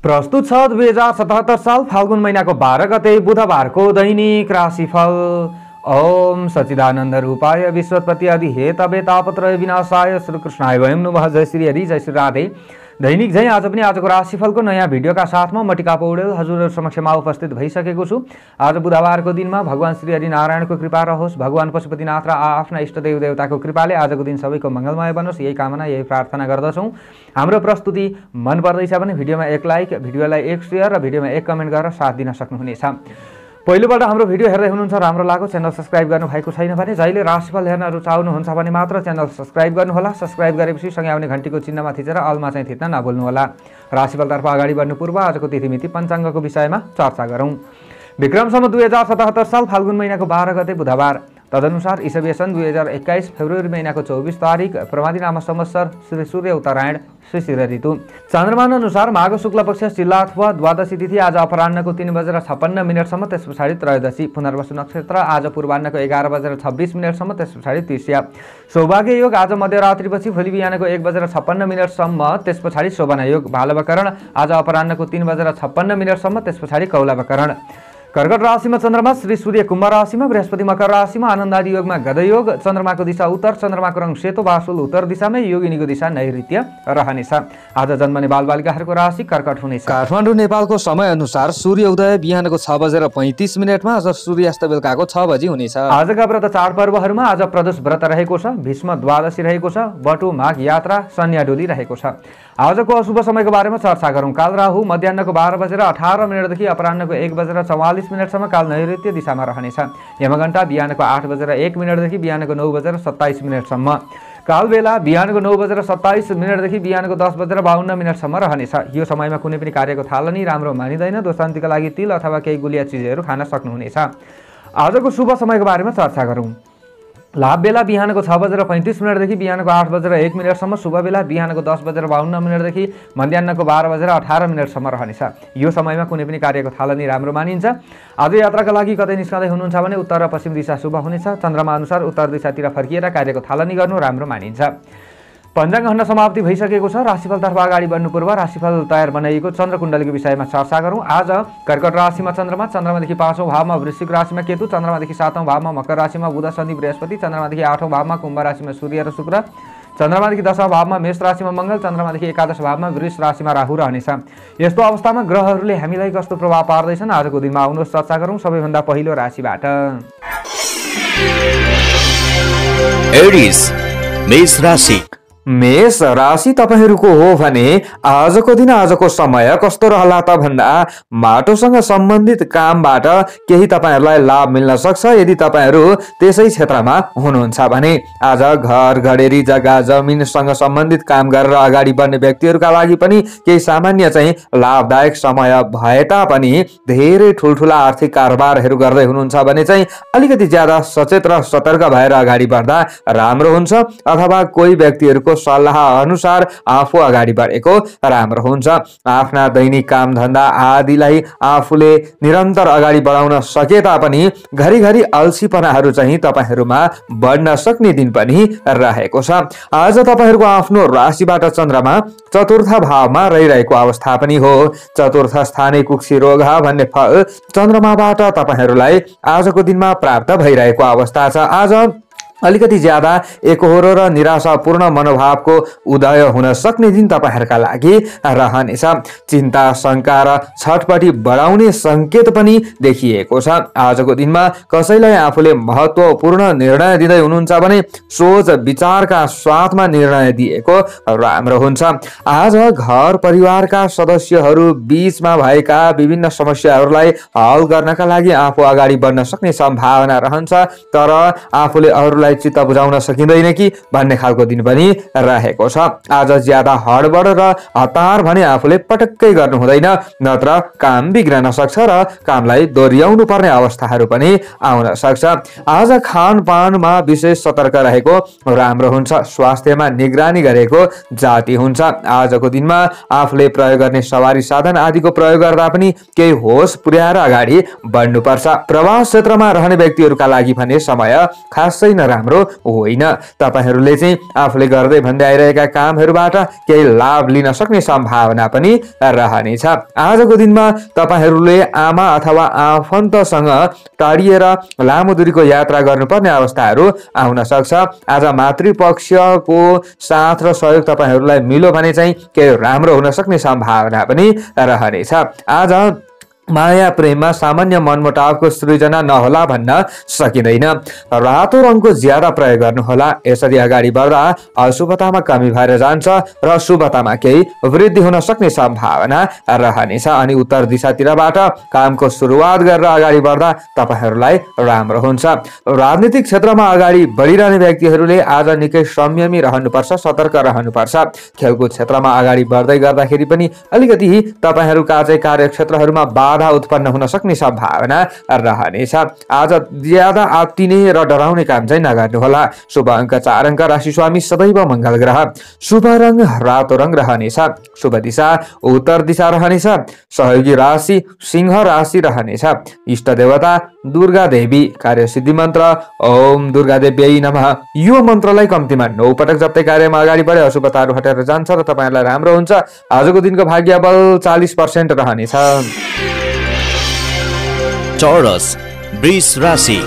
प्रस्तुत छ 2077 साल फाल्गुन महिनाको 12 गते बुधबारको दैनिक राशिफल। ओम सच्चिदानंद रूपाय विश्वोत्पत्ति आदि हेतवे तापत्रय विनाशाय श्रीकृष्णाय वयं नमः। जय श्री हरि, जय श्री राधे। दैनिक झै आज पनि आजको राशिफलको नयाँ भिडियोका साथमा म टिका पौडेल हजुरहरु समक्षमा उपस्थित भइसकेको छु। आज बुधबारको दिनमा भगवान श्री हरि नारायणको कृपा रहोस्, भगवान पशुपतिनाथ र आफ्ना इष्टदेव देवताको कृपाले आजको दिन सबैको मंगलमय बनोस्, यही कामना यही प्रार्थना गर्दछौं। हाम्रो प्रस्तुति मन पर्दैछ भने भिडियोमा एक लाइक, भिडियोलाई एक शेयर र भिडियोमा एक कमेन्ट गरेर साथ दिन सक्नुहुनेछ। पहिलोपल्ट हाम्रो भिडियो हेर्दै हुनुहुन्छ, राम्रो लाग्यो, च्यानल सब्स्क्राइब गर्नु भएको छैन भने जहिले राशिफल हेर्न रुचाउनुहुन्छ भने मात्र च्यानल सब्स्क्राइब गर्नुहोला। सब्स्क्राइब गरेपछि सँगै आउने घण्टीको चिन्हमा थिचेर अलमा चाहिँ थिच्न नभुल्नुहोला। राशिफलतर्फ अगाडि बढ्नु पूर्व आजको तिथिमिति पञ्चाङ्गको विषयमा चर्चा गरौँ। विक्रम सम्वत 2077 साल फाल्गुन महिनाको 12 गते बुधबार, तदनुसार ईसवीय सन् 2021 फेब्रुअरी महिनाको 24 तारिक प्रमादी नाम संवत्सर श्री सूर्य उत्तरायण श्री शिर ऋतु। चन्द्रमान अनुसार माघ शुक्ल पक्ष शिला अथवा द्वादशी तिथि आज अपराह्नको 3:56 सम्म, त्यस पछाडि त्रयोदशी। पुनर्वसु नक्षत्र आज पूर्वाह्नको 11:26 सम्म, त्यस पछाडि तृतीया। सौभाग्य योग आज मध्यरात्रिपछि भोलि बिहानको 1:56 सम्म, त्यस पछाडि शोभना योग। भालवकरण आज अपराह्नको 3:56 सम्म, त्यस पछाडि कौलवकरण। कर्कट राशिमा चन्द्रमा श्री सूर्य कुम्भ राशिमा, बृहस्पति मकर राशिमा, आनन्दादि योगमा गद योग। चन्द्रमाको दिशा उत्तर, चन्द्रमाको रङ सेतो बासुल उत्तर दिशामै, योगिनीको दिशा नैऋत्य रहनेछ। आज जन्मने बालबालिकाहरूको राशि कर्कट हुनेछ। काठमाडौँ नेपालको समय अनुसार सूर्य उदय बिहानको 6:35 आज सूर्यास्त बेलुकाको 6 बजी हुनेछ। आजका व्रत चाडपर्वहरूमा आज प्रदोष व्रत रहेको छ, भीष्म द्वादशी रहेको छ, बटु माघ यात्रा, सन्याडोली रहेको छ। आजको अशुभ समयको बारेमा चर्चा गरौँ। काल राहु मध्याह्नको 12:18 देखि अपराह्नको 1:44 सम्म काल नैऋत्य दिशामा रहनेछ। यमघण्टा बिहानको 8:01 देखि बिहानको 9:27 सम्म। काल बेला बिहानको 9:27 देखि बिहानको 10:52 सम्म रहनेछ। यो समयमा कुनै पनि कार्यको थालनी राम्रो मानिँदैन। दोशान्तिका लागि तिल अथवा केही गुलिया चिजहरू खान सक्नुहुनेछ। आजको शुभ समयको बारेमा चर्चा गरौँ। लाभ बेला बिहानको 6:35 देखि बिहानको 8:01 सम्म, शुभ बेला बिहानको 10:52 देखि मध्याह्नको 12:18 सम्म रहनेछ। यो समयमा कुनै पनि कार्यको थालनी राम्रो मानिन्छ। आज यात्राका लागि कतै निस्कँदै हुनुहुन्छ भने उत्तर र पश्चिम दिशा शुभ हुनेछ। चन्द्रमा अनुसार उत्तर दिशातिर फर्किएर कार्यको थालनी गर्नु राम्रो मानिन्छ। पञ्चाङ्ग खण्ड समाप्ति भइसकेको छ। राशिफलतर्फ अगाडि बढ्नु पूर्व राशिफल तयार बनाइएको चन्द्रकुण्डलीको विषयमा चर्चा गरौँ। आज कर्कट राशिमा चन्द्रमा, चन्द्रमादेखि 5औं भावमा वृश्चिक राशिमा केतु, चन्द्रमादेखि 7औं भावमा मकर राशिमा बुध शनि बृहस्पति, चन्द्रमादेखि 8औं भावमा कुम्भ राशिमा सूर्य र शुक्र, चन्द्रमादेखि 10औं भावमा मेष राशिमा मङ्गल, चन्द्रमादेखि 11 भावमा वृष राशिमा राहु रहनेछ। यस्तो अवस्थामा ग्रहहरूले हामीलाई कस्तो प्रभाव पार्दैछन् आजको दिनमा आउनुहोस् चर्चा गरौँ। सबैभन्दा पहिलो राशिबाट एरिस मेष राशि। मेष राशि तपाईहरूको हो भने आजको दिन, आजको समय कस्तो रहला त भन्दा माटोसँग सम्बन्धित कामबाट केही तपाईहरूलाई लाभ मिल्न सक्छ। यदि तपाईहरू त्यसै क्षेत्रमा हुनुहुन्छ भने आज घर घडेरी जग्गा जमिनसँग सम्बन्धित काम गरेर अगाडि बढ्ने व्यक्तिहरूका लागि पनि केही सामान्य चाहिँ लाभदायक समय भए तापनि धेरै ठुल्ठुला आर्थिक कारोबारहरू गर्दै हुनुहुन्छ भने चाहिँ अलिकति ज्यादा सचेत र सतर्क भएर अगाडि बढ्दा राम्रो हुन्छ। अथवा कोही व्यक्तिहरूको सल्लाह अनुसार आफू अगाडि बढेको राम्रो हुन्छ। आफ्ना दैनिक काम धन्दा आदिलाई आफूले निरन्तर अगाडि बढाउन सके तापनि घरिघरि अल्छीपनाहरू चाहिँ तपाईहरूमा बढ्न सक्ने दिन पनि रहेको छ। आज तपाईहरूको आफ्नो राशिबाट चन्द्रमा चतुर्थ भावमा रहिरहेको अवस्था पनि हो। चतुर्थ स्थाने कुक्षी रोग भन्ने फल चन्द्रमाबाट तपाईहरूलाई आजको दिनमा प्राप्त भइरहेको अवस्था छ। आज अलिकति ज्यादा एकहोरो र निराशापूर्ण मनोभावको उदय हुन सक्ने दिन तपाईहरूका लागि रहनेछ। चिन्ता शङ्का र छटपटी बढाउने संकेत पनि देखिएको छ। आजको दिनमा कसैलाई आफूले महत्त्वपूर्ण निर्णय दिँदै हुनुहुन्छ भने सोच विचारका साथमा निर्णय दिएको राम्रो हुन्छ। आज घर परिवारका सदस्यहरू बीचमा भएका विभिन्न समस्याहरूलाई हल गर्नका लागि आफू अगाडि बढ्न सक्ने सम्भावना रहन्छ। तर आफूले अरूलाई चित्त बुझाउन सकिँदैन कि भन्ने खालको दिन पनि रहेको छ। आज ज्यादा हडबड र हतार भने आफूले पटक्कै गर्नु हुँदैन, नत्र काम बिग्रन सक्छ र कामलाई दोहोऱ्याउनु पर्ने अवस्थाहरू पनि आउन सक्छ। आज खानपानमा विशेष सतर्क रहेको राम्रो हुन्छ। स्वास्थ्यमा निगरानी गरेको जाति हुन्छ। आजको दिनमा आफूले प्रयोग गर्ने सवारी साधन आदिको प्रयोग गर्दा पनि केही होस पुर्याएर अगाडि बढ्नुपर्छ। प्रवास क्षेत्रमा रहने व्यक्तिहरूका लागि भने समय खासै नराम्रो राम्रो होइन। तपाईहरूले चाहिँ आफूले गर्दै भन्दै आइरहेका कामहरूबाट केही लाभ लिन सक्ने सम्भावना पनि रहनेछ। आजको दिनमा तपाईहरूले आमा अथवा आफन्तसँग टाढिएर लामो दूरीको यात्रा गर्नुपर्ने अवस्थाहरू आउन सक्छ। आज मातृपक्षको साथ र सहयोग तपाईहरूलाई मिल्यो भने चाहिँ केही राम्रो हुन सक्ने सम्भावना पनि रहनेछ। आज माया प्रेममा सामान्य मनमुटावको सृजना नहोला भन्न सकिँदैन। रातो रङको ज्यादा प्रयोग गर्नुहोला, यसरी अगाडि बढ्दा अशुभतामा कमी भएर जान्छ र शुभतामा केही वृद्धि हुन सक्ने सम्भावना रहनेछ। अनि उत्तर दिशातिरबाट कामको सुरुवात गरेर अगाडि बढ्दा तपाईहरूलाई राम्रो हुन्छ। राजनीतिक क्षेत्रमा अगाडि बढिरहने व्यक्तिहरूले आज निकै संयमी रहनुपर्छ, सतर्क रहनुपर्छ। खेलकुद क्षेत्रमा अगाडि बढ्दै गर्दाखेरि पनि अलिकति तपाईहरूका चाहिँ कार्यक्षेत्रहरूमा बाधा उत्पन्न हुन सक्ने सम्भावना रहनेछ। आज ज्यादा आत्तिने र डराउने काम चाहिँ नगर्नुहोला। शुभ अङ्क 4 अङ्क, राशि स्वामी सदैव मंगल ग्रह, शुभ रङ रातो रङ रहनेछ। शुभ दिशा उत्तर दिशा रहनेछ। सहयोगी राशि सिंह राशि रहनेछ। इष्ट देवता दुर्गा देवी, कार्यसिद्धि मन्त्र ओम दुर्गा देव्यै नमः। यो मन्त्रलाई कम्तीमा 9 पटक जप्दै कार्यमा अगाडि बढे अशुभताहरू हटेर जान्छ र तपाईहरुलाई राम्रो हुन्छ। आजको दिनको भाग्य बल 40% रहनेछ। टोरस वृष राशि।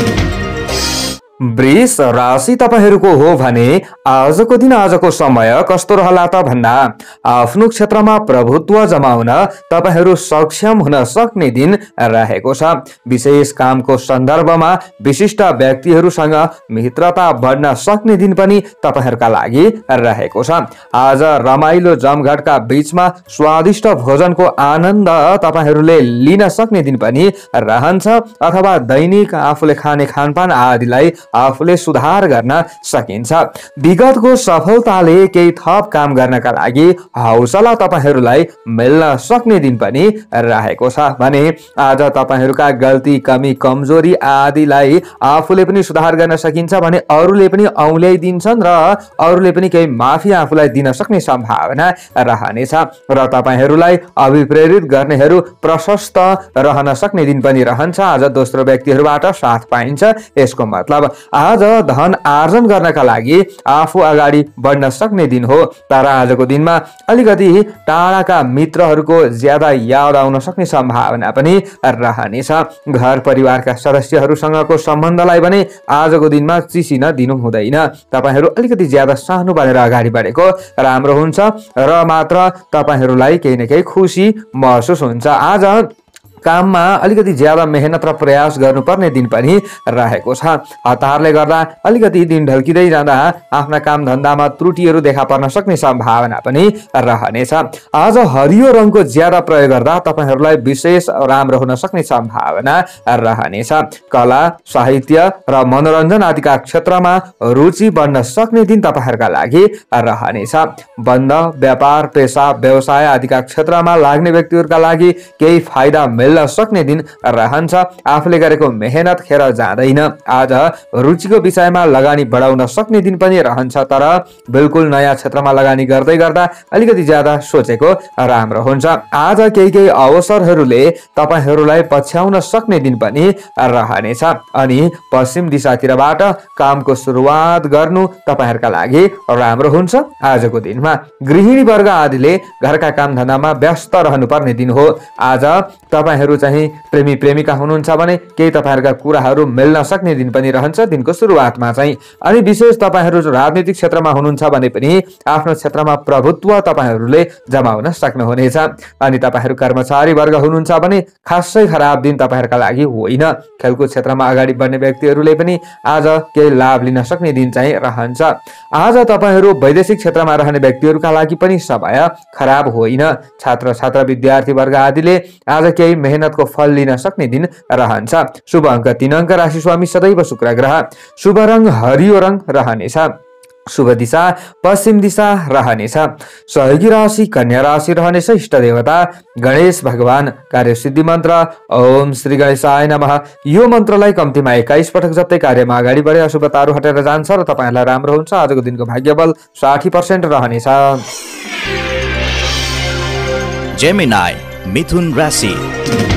वृष राशि तपाईहरूको हो भने आजको दिन आजको समय कस्तो रहला त भन्दा आफ्नो क्षेत्रमा प्रभुत्व जमाउन तपाईहरू सक्षम हुन सक्ने दिन रहेको छ। विशेष कामको सन्दर्भमा विशिष्ट व्यक्तिहरूसँग मित्रता बढ्न सक्ने दिन पनि तपाईहरूका लागि रहेको छ। आज रमाइलो जमघटका बीचमा स्वादिष्ट भोजनको आनन्द तपाईहरूले लिन सक्ने दिन पनि रहन्छ, अथवा दैनिक आफूले खाने खानपान आदिलाई आफूले सुधार गर्न सकिन्छ। विगतको सफलताले केही थप काम गर्नका लागि हौसला तपाईहरूलाई मिल्न सक्ने दिन पनि रहेको छ भने आज तपाईहरूका गल्ती कमी कमजोरी आदिलाई आफूले पनि सुधार गर्न सकिन्छ भने अरूले पनि औल्याइदिन्छन् र अरूले पनि केही माफी आफूलाई दिन सक्ने सम्भावना रहनेछ र तपाईहरूलाई अभिप्रेरित गर्नेहरू प्रशस्त रहन सक्ने दिन पनि रहन्छ। आज दोस्रो व्यक्तिहरूबाट साथ पाइन्छ। यसको मतलब आज धन आर्जन गर्नका लागि आफू अगाडि बढ्न सक्ने दिन हो। तर आजको दिनमा अलिकति टाढाका मित्रहरूको ज्यादा याद आउन सक्ने सम्भावना पनि रहनेछ। घर परिवारका सदस्यहरूसँगको सम्बन्धलाई भने आजको दिनमा चिसिन दिनु हुँदैन। तपाईहरू अलिकति ज्यादा सानो बनेर अगाडि बढेको राम्रो हुन्छ र मात्र तपाईहरूलाई केही न केही खुसी महसुस हुन्छ। आज काममा अलिकति ज्यादा मेहनत र प्रयास गर्नुपर्ने दिन पनि रहेको छ। हतारले गर्दा अलिकति दिन ढल्किँदै जाँदा आफ्ना काम धन्दामा त्रुटिहरू देखा पर्न सक्ने सम्भावना पनि रहनेछ। आज हरियो रङको ज्यादा प्रयोग गर्दा तपाईहरूलाई विशेष राम्रो हुन सक्ने सम्भावना रहनेछ। कला साहित्य र मनोरञ्जन आदिका क्षेत्रमा रुचि बढ्न सक्ने दिन तपाईहरूका लागि रहनेछ। बन्द व्यापार पेशा व्यवसाय आदिका क्षेत्रमा लाग्ने व्यक्तिहरूका लागि केही फाइदा मिल्न सक्ने दिन रहन्छ। आफूले गरेको मेहनत खेर जाँदैन। आज रुचिको विषयमा लगानी बढाउन सक्ने दिन पनि रहन्छ, तर बिल्कुल नयाँ क्षेत्रमा लगानी गर्दै गर्दा अलिकति ज्यादा सोचेको राम्रो हुन्छ। आज केही अवसरहरूले तपाईहरूलाई पछ्याउन सक्ने दिन पनि रहनेछ। अनि पश्चिम दिशातिरबाट कामको सुरुवात गर्नु तपाईहरूका लागि राम्रो हुन्छ। आजको दिनमा गृहिणी वर्ग आदिले घरका काम धन्दामा व्यस्त रहनुपर्ने दिन हो। आज तपाईहरू चाहिँ प्रेमी प्रेमिका हुनुहुन्छ भने केही तपाईहरूका कुराहरू मिल्न सक्ने दिन पनि रहन्छ दिनको सुरुवातमा चाहिँ। अनि विशेष तपाईहरू राजनीतिक क्षेत्रमा हुनुहुन्छ भने पनि आफ्नो क्षेत्रमा प्रभुत्व तपाईहरूले जमाउन सक्नुहुनेछ। अनि तपाईहरू कर्मचारी वर्ग हुनुहुन्छ भने खासै खराब दिन तपाईहरूका लागि होइन। खेलकुद क्षेत्रमा अगाडि बढ्ने व्यक्तिहरूले पनि आज केही लाभ लिन सक्ने दिन चाहिँ रहन्छ। आज तपाईहरू वैदेशिक क्षेत्रमा रहने व्यक्तिहरूका लागि पनि समय खराब होइन। छात्र छात्रा विद्यार्थी वर्ग आदिले आज केही मेहनतको फल लिन सक्ने दिन रहन्छ। शुभ अङ्क 3 अङ्क, राशि स्वामी सदैव शुक्र ग्रह, शुभ रङ हरियो रङ रहनेछ। शुभ दिशा पश्चिम दिशा रहनेछ। सहयोगी राशि कन्या राशि रहनेछ। इष्ट देवता गणेश भगवान, कार्यसिद्धि मन्त्र ओम श्री गणेशाय नमः। यो मन्त्रलाई कम्तीमा 21 पटक जप्दै कार्यमा अगाडि बढे अशुभताहरू हटेर जान्छ र तपाईहरूलाई राम्रो हुन्छ। आजको दिनको भाग्य बल 60% रहनेछ। जेमिनाई मिथुन राशि।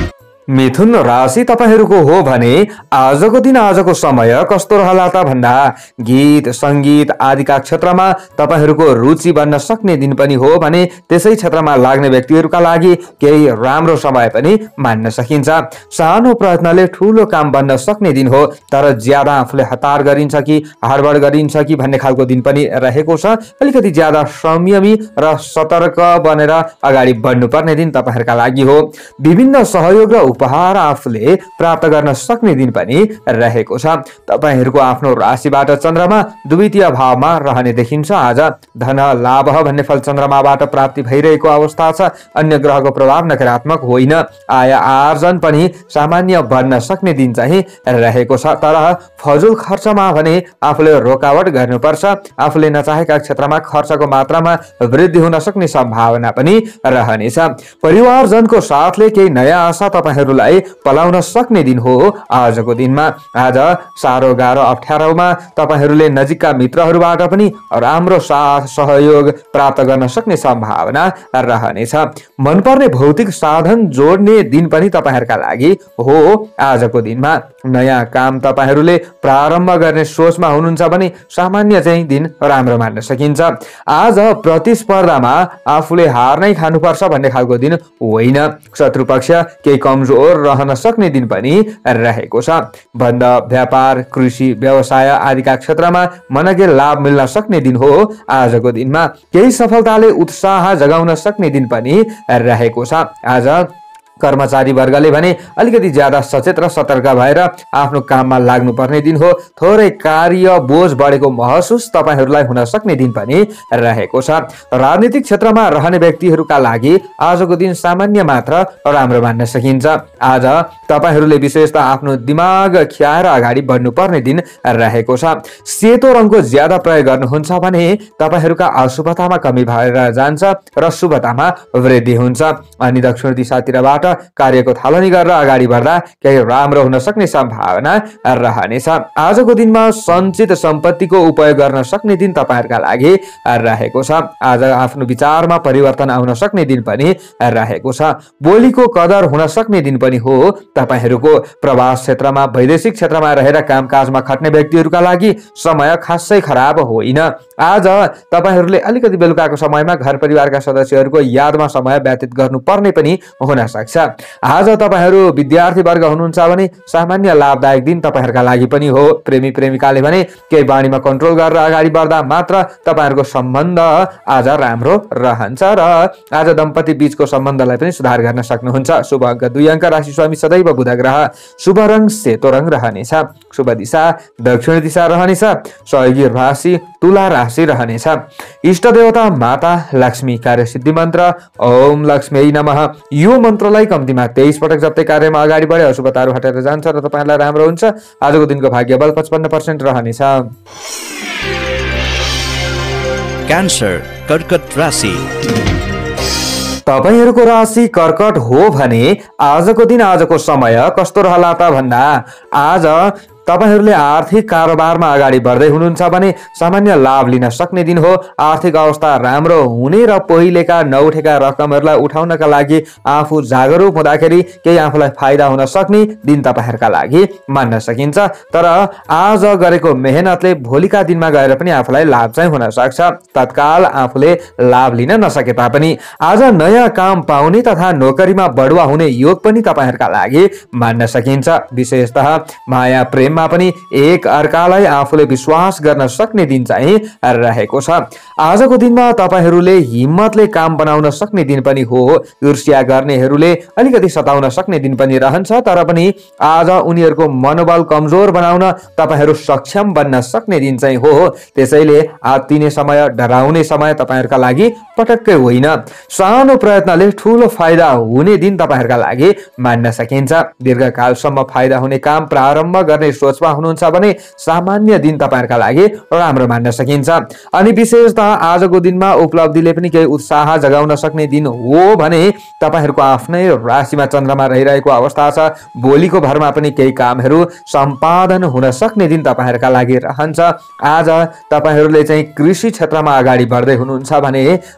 मिथुन राशि तपाईहरूको हो भने आजको दिन आजको समय कस्तो रहला त भन्दा गीत संगीत आदिका क्षेत्रमा तपाईहरूको रुचि बन्न सक्ने दिन पनि हो भने त्यसै क्षेत्रमा लाग्ने व्यक्तिहरूका लागि केही राम्रो समय पनि मान्न सकिन्छ। सानो प्रयत्नले ठूलो काम बन्न सक्ने दिन हो, तर ज्यादा आफूले हतार गरिन्छ कि हडबड गरिन्छ कि भन्ने खालको दिन पनि रहेको छ। अलिकति ज्यादा संयमी र सतर्क बनेर अगाडि बढ्नुपर्ने दिन तपाईहरूका लागि हो। विभिन्न सहयोग र उपहार आफूले प्राप्त गर्न सक्ने दिन पनि रहेको छ। तपाईहरूको आफ्नो राशिबाट चन्द्रमा द्वितीय भावमा रहने देखिन्छ। आज धन लाभ भन्ने फल चन्द्रमाबाट प्राप्ति भइरहेको अवस्था छ। अन्य ग्रहको प्रभाव नकारात्मक होइन। आय आर्जन पनि सामान्य बन्न सक्ने दिन चाहिँ रहेको छ, तर फजुल खर्चमा भने आफूले रोकावट गर्नुपर्छ। आफूले नचाहेका क्षेत्रमा खर्चको मात्रामा वृद्धि हुन सक्ने सम्भावना पनि रहनेछ। परिवारजनको साथले केही नयाँ आशा तपाईहरूलाई पलाउन सक्ने दिन हो। आजको दिनमा आज साह्रो गाह्रो अप्ठ्यारोमा तपाईहरूले नजिकका मित्रहरूबाट पनि राम्रो साथ सहयोग प्राप्त गर्न सक्ने सम्भावना रहनेछ। मनपर्ने भौतिक साधन जोड्ने दिन पनि तपाईहरूका लागि हो। आजको दिनमा नयाँ काम तपाईहरूले प्रारम्भ गर्ने सोचमा हुनुहुन्छ भने सामान्य चाहिँ दिन राम्रो मान्न सकिन्छ। आज प्रतिस्पर्धामा आफूले हार नै खानुपर्छ भन्ने खालको दिन होइन। शत्रुपक्ष केही कमजोर रहन सक्ने दिन पनि रहेको छ। बन्द व्यापार कृषि व्यवसाय आदिका क्षेत्रमा मनगे लाभ मिल्न सक्ने दिन हो। आजको दिनमा केही सफलताले उत्साह जगाउन सक्ने दिन पनि रहेको छ। आज कर्मचारी वर्गले भने अलिकति ज्यादा सचेत र सतर्क भएर आफ्नो काममा लाग्नुपर्ने दिन हो। थोरै कार्य बोझ बढेको महसुस तपाईहरूलाई हुन सक्ने दिन पनि रहेको छ। राजनीतिक क्षेत्रमा रहने व्यक्तिहरूका लागि आजको दिन सामान्य मात्र राम्रो मान्न सकिन्छ। आज तपाईहरूले विशेषतः आफ्नो दिमाग खियाएर अगाडि बढ्नुपर्ने दिन रहेको छ। सेतो रङको ज्यादा प्रयोग गर्नुहुन्छ भने तपाईहरूका अशुभतामा कमी भएर जान्छ र शुभतामा वृद्धि हुन्छ। अनि दक्षिण दिशातिरबाट कार्यको थालनी गरेर अगाडि बढ्दा केही राम्रो हुन सक्ने सम्भावना रहनेछ। आजको दिनमा सञ्चित सम्पत्तिको उपयोग गर्न सक्ने दिन तपाईहरूका लागि रहेको छ। आज आफ्नो विचारमा परिवर्तन आउन सक्ने दिन पनि रहेको छ। बोलीको कदर हुन सक्ने दिन पनि हो। तपाईहरूको प्रवास क्षेत्रमा वैदेशिक क्षेत्रमा रहेर कामकाजमा खट्ने व्यक्तिहरूका लागि समय खासै खराब होइन। आज तपाईहरूले अलिकति बेलुकाको समयमा घर परिवारका सदस्यहरूको यादमा समय व्यतीत गर्नुपर्ने पनि हुन सक्छ। आज तपाईहरू विद्यार्थी वर्ग हुनुहुन्छ भने सामान्य लाभदायक दिन तपाईहरूका लागि पनि हो। प्रेमी प्रेमिकाले भने केही बाणीमा कन्ट्रोल गरेर अगाडि बढ्दा मात्र तपाईहरूको सम्बन्ध आज राम्रो रहन्छ र आज दम्पति बीचको सम्बन्धलाई पनि सुधार गर्न सक्नुहुन्छ। शुभ अङ्क 2 अङ्क, राशि स्वामी सदैव बुध ग्रह, शुभ रङ सेतो रङ रहनेछ, शुभ दिशा दक्षिण दिशा रहनेछ, सहयोगी राशि तुला राशि रहनेछ। इष्ट देवता माता लक्ष्मी, कार्य सिद्धि मन्त्र ओम लक्ष्मी नमः। यो मन्त्रलाई कम्तीमा 23 पटक जप्दै कार्यमा अगाडि बढे अशुभताहरू हटेर जान्छ र तपाईलाई राम्रो हुन्छ। आजको दिनको भाग्य बल 55% रहनेछ। क्यान्सर कर्कट राशि, तपाईहरूको राशि कर्कट हो भने आजको दिन आजको समय कस्तो रहला त भन्दा आज तपाईहरूले आर्थिक कारोबारमा अगाडि बढ्दै हुनुहुन्छ भने सामान्य लाभ लिन सक्ने दिन हो। आर्थिक अवस्था राम्रो हुने र पहिलेका नउठेका रकमहरूलाई उठाउनका लागि आफू जागरुक हुँदाखेरि केही आफूलाई फाइदा हुन सक्ने दिन तपाईहरूका लागि मान्न सकिन्छ। तर आज गरेको मेहनतले भोलिका दिनमा गएर पनि आफूलाई लाभ चाहिँ हुन सक्छ। तत्काल आफूले लाभ लिन नसके तापनि आज नयाँ काम पाउने तथा नोकरीमा बढुवा हुने योग पनि तपाईहरूका लागि मान्न सकिन्छ। विशेषतः माया प्रेम पनि एक अर्कालाई आफूले विश्वास गर्न सक्ने दिन चाहिँ रहेको छ। आजको दिनमा तपाईहरूले हिम्मतले काम बनाउन सक्ने दिन पनि हो। ईर्ष्या गर्नेहरूले अलिकति सताउन सक्ने दिन पनि रहन्छ, तर पनि आज उनीहरूको मनोबल कमजोर बनाउन तपाईहरू सक्षम बन्न सक्ने दिन चाहिँ हो। त्यसैले आत्तिने समय डराउने समय तपाईहरूका लागि पटक्कै होइन। सानो प्रयत्नले ठूलो फाइदा हुने दिन तपाईहरूका लागि मान्न सकिन्छ। दीर्घकालसम्म फाइदा हुने काम प्रारम्भ गर्ने सोचमा हुनुहुन्छ भने सामान्य दिन तपाईहरूका लागि राम्रो मान्न सकिन्छ। अनि विशेषतः आजको दिनमा उपलब्धिले पनि केही उत्साह जगाउन सक्ने दिन हो भने तपाईहरूको आफ्नै राशिमा चन्द्रमा रहिरहेको अवस्था छ। बोलीको भरमा पनि केही कामहरू सम्पादन हुन सक्ने दिन तपाईहरूका लागि रहन्छ। आज तपाईहरूले चाहिँ कृषि क्षेत्रमा अगाडि बढ्दै हुनुहुन्छ भने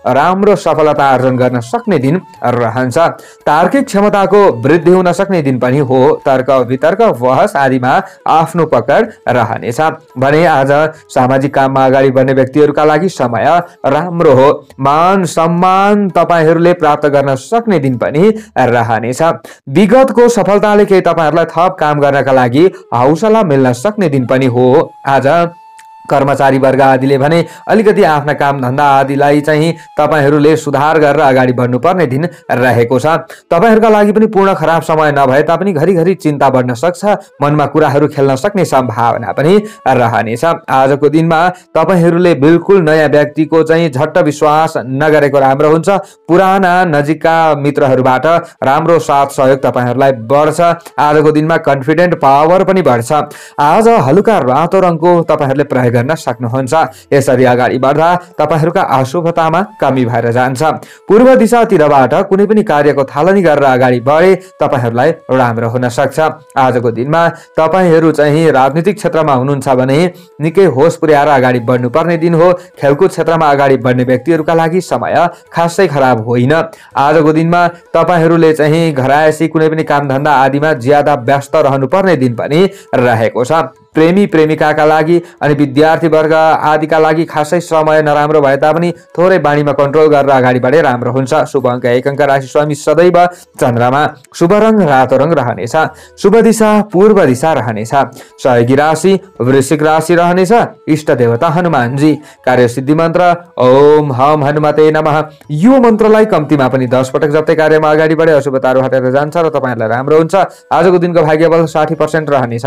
राम्रो सफलता आर्जन गर्न सक्ने दिन रहन्छ। तार्किक क्षमताको वृद्धि हुन सक्ने दिन पनि हो। तर्क वितर्क बहस आदिमा आफ्नो पकड रहनेछ भने आज सामाजिक काममा अगाडि बढ्ने व्यक्तिहरूका लागि समय राम्रो हो। मान सम्मान तपाईहरूले प्राप्त गर्न सक्ने दिन पनि रहनेछ। विगतको सफलताले केही तपाईहरूलाई थप काम गर्नका लागि हौसला मिल्न सक्ने दिन पनि हो। आज कर्मचारी वर्ग आदिले भने अलिकति आफ्ना काम धन्दा आदिलाई चाहिँ तपाईहरूले सुधार गरेर अगाडि बढ्नुपर्ने दिन रहेको छ। तपाईहरूका लागि पनि पूर्ण खराब समय नभए तापनि घरिघरि चिन्ता बढ्न सक्छ। मनमा कुराहरू खेल्न सक्ने सम्भावना पनि रहनेछ। आजको दिनमा तपाईहरूले बिल्कुल नयाँ व्यक्तिको चाहिँ झट्ट विश्वास नगरेको राम्रो हुन्छ। पुराना नजिकका मित्रहरूबाट राम्रो साथ सहयोग तपाईहरूलाई बढ्छ। आजको दिनमा कन्फिडेन्ट पावर पनि बढ्छ। आज हलुका रातो रङको तपाईहरूले प्रयोग गर्न सक्नुहुन्छ। यसरी अगाडि बढ्दा तपाईहरूका अशुभतामा कमी भएर जान्छ। पूर्व दिशातिरबाट कुनै पनि कार्यको थालनी गरेर अगाडि बढे तपाईहरूलाई राम्रो हुन सक्छ। आजको दिनमा तपाईहरू चाहिँ राजनीतिक क्षेत्रमा हुनुहुन्छ भने निकै होस पुर्याएर अगाडि बढ्नुपर्ने दिन हो। खेलकुद क्षेत्रमा अगाडि बढ्ने व्यक्तिहरूका लागि समय खासै खराब होइन। आजको दिनमा तपाईहरूले चाहिँ घरायसी कुनै पनि काम धन्दा आदिमा ज्यादा व्यस्त रहनुपर्ने दिन पनि रहेको छ। प्रेमी प्रेमिकाका लागि अनि विद्यार्थी वर्ग आदिका लागि खासै समय नराम्रो भए तापनि थोरै बानीमा कन्ट्रोल गरेर अगाडि बढे राम्रो हुन्छ। शुभ अङ्क 1 अङ्क राशि स्वामी सदैव चन्द्रमा। शुभ रङ रातो रङ रहनेछ। शुभ दिशा पूर्व दिशा रहनेछ। सहयोगी राशि वृश्चिक राशि रहनेछ। इष्ट देवता हनुमानजी। कार्यसिद्धि मन्त्र ओम हम हनुमते नमः। यो मन्त्रलाई कम्तीमा पनि 10 पटक जप्दै कार्यमा अगाडि बढे अशुभताहरू हटेर जान्छ र तपाईहरुलाई राम्रो हुन्छ। आजको दिनको भाग्यबल 60% रहनेछ।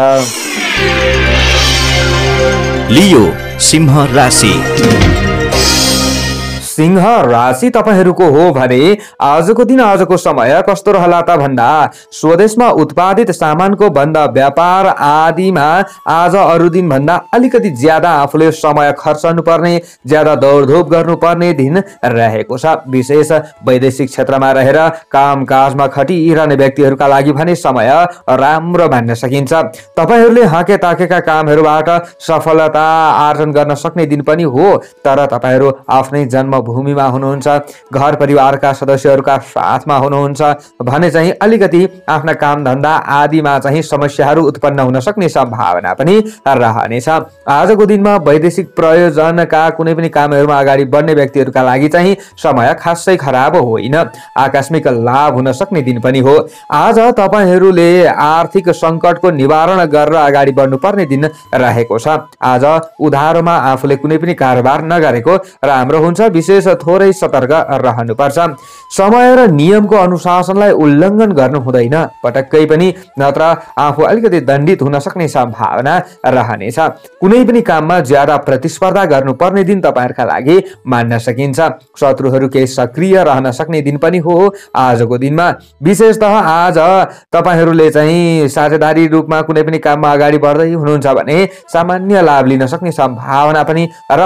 लियो सिंह राशि। सिंह राशि तपाईहरूको हो भने आजको दिन आजको समय कस्तो रहला त भन्दा स्वदेशमा उत्पादित सामानको भन्दा व्यापार आदिमा आज अरू दिन भन्दा अलिकति ज्यादा आफूले समय खर्चनु पर्ने ज्यादा दौडधुप गर्नुपर्ने दिन रहेको छ। विशेष वैदेशिक क्षेत्रमा रहेर कामकाजमा खटिरहने व्यक्तिहरूका लागि भने समय राम्रो मान्न सकिन्छ। तपाईहरूले हाके ताकेका कामहरूबाट सफलता आर्जन गर्न सक्ने दिन पनि हो। तर तपाईहरू आफ्नै जन्मभूमिमा हुनुहुन्छ, घर परिवारका सदस्यहरूका साथमा हुनुहुन्छ भने चाहिँ अलिकति आफ्ना काम धन्दा आदिमा चाहिँ समस्याहरू उत्पन्न हुन सक्ने सम्भावना पनि रहनेछ। आजको दिनमा वैदेशिक प्रयोजनका कुनै पनि कामहरूमा अगाडि बढ्ने व्यक्तिहरूका लागि चाहिँ समय खासै खराब होइन। आकस्मिक लाभ हुन सक्ने दिन पनि हो। आज तपाईहरूले आर्थिक सङ्कटको निवारण गरेर अगाडि बढ्नुपर्ने दिन रहेको छ। आज उधारोमा आफूले कुनै पनि कारोबार नगरेको राम्रो हुन्छ। विशेष थोरै सतर्क रहनुपर्छ। समय र नियमको अनुशासनलाई उल्लङ्घन गर्नु हुँदैन पटक्कै पनि, नत्र आफू अलिकति दण्डित हुन सक्ने सम्भावना रहनेछ। कुनै पनि काममा ज्यादा प्रतिस्पर्धा गर्नुपर्ने दिन तपाईहरुका लागि मान्न सकिन्छ। शत्रुहरू केही सक्रिय रहन सक्ने दिन पनि हो। आजको दिनमा विशेषतः आज तपाईहरूले चाहिँ साझेदारी रूपमा कुनै पनि काममा अगाडि बढ्दै हुनुहुन्छ भने सामान्य लाभ लिन सक्ने सम्भावना पनि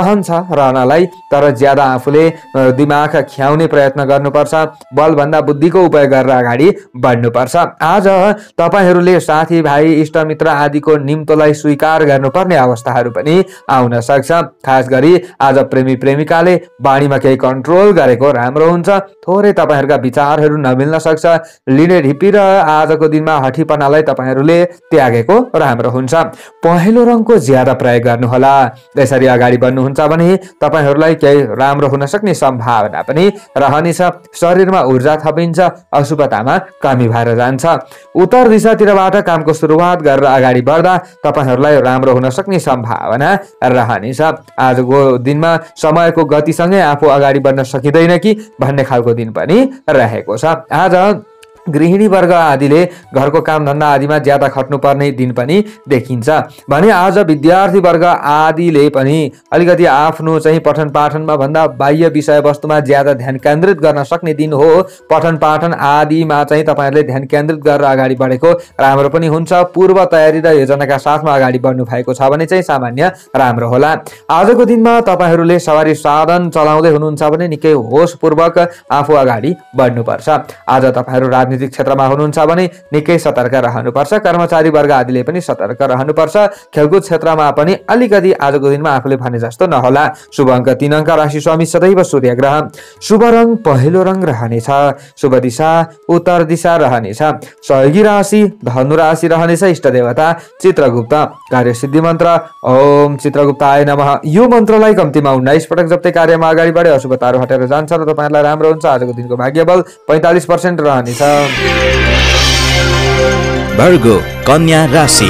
रहनलाई। तर ज्यादा आफूले दिमाग ख्याउने प्रयत्न गर्नुपर्छ। बलभन्दा बुद्धिको उपयोग गरेर अगाडि बढ्नुपर्छ। आज तपाईहरूले साथीभाइ इष्टमित्र आदिको निम्तोलाई स्वीकार गर्नुपर्ने अवस्थाहरू पनि आउन सक्छ। खास गरी आज प्रेमी प्रेमिकाले बाणीमा केही कन्ट्रोल गरेको राम्रो हुन्छ। थोरै तपाईहरूका विचारहरू नमिल्न सक्छ। लिने ढिपी र आजको दिनमा हठीपनालाई तपाईहरूले त्यागेको राम्रो हुन्छ। पहेँलो रङको ज्यादा प्रयोग गर्नुहोला। यसरी अगाडि बढ्नुहुन्छ भने तपाईहरूलाई केही राम्रो हुन सक्ने सम्भावना पनि रहनेछ। शरीरमा ऊर्जा थपिन्छ। अशुभतामा कमी भएर जान्छ। उत्तर दिशातिरबाट कामको सुरुवात गरेर अगाडि बढ्दा तपाईहरूलाई राम्रो हुन सक्ने सम्भावना रहनेछ। आजको दिनमा समयको गतिसँगै आफू अगाडि बढ्न सकिँदैन कि भन्ने खालको दिन पनि रहेको छ। आज गृहिणी वर्ग आदिले घरको काम धन्दा आदिमा ज्यादा खट्नुपर्ने दिन पनि देखिन्छ भने आज विद्यार्थी वर्ग आदिले पनि अलिकति आफ्नो चाहिँ पठन पाठनमा भन्दा बाह्य विषयवस्तुमा ज्यादा ध्यान केन्द्रित गर्न सक्ने दिन हो। पठन पाठन आदिमा चाहिँ तपाईहरूले ध्यान केन्द्रित गरेर अगाडि बढेको राम्रो पनि हुन्छ। पूर्व तयारी र योजनाका साथमा अगाडि बढ्नु भएको छ भने चाहिँ सामान्य राम्रो होला। आजको दिनमा तपाईहरूले सवारी साधन चलाउँदै हुनुहुन्छ भने निकै होसपूर्वक आफू अगाडि बढ्नुपर्छ। आज तपाईहरू राजनीतिक क्षेत्रमा हुनुहुन्छ भने निकै सतर्क रहनुपर्छ। कर्मचारी वर्ग आदिले पनि सतर्क रहनुपर्छ। खेलकुद क्षेत्रमा पनि अलिकति आजको दिनमा आफूले भने जस्तो नहोला। शुभ अङ्क 3 अङ्क, राशि स्वामी सदैव सूर्य ग्रह। शुभ रङ पहेँलो रङ रहनेछ। शुभ दिशा उत्तर दिशा रहनेछ। सहयोगी राशि धनु राशि रहनेछ। इष्ट देवता चित्रगुप्त। कार्यसिद्धि मन्त्र ओम चित्रगुप्ताय नमः। यो मन्त्रलाई कम्तीमा 19 पटक जप्दै कार्यमा अगाडि बढे अशुभताहरू हटेर जान्छ र तपाईहरुलाई राम्रो हुन्छ। आजको दिनको भाग्य बल 45% रहनेछ। वर्गो कन्या राशि।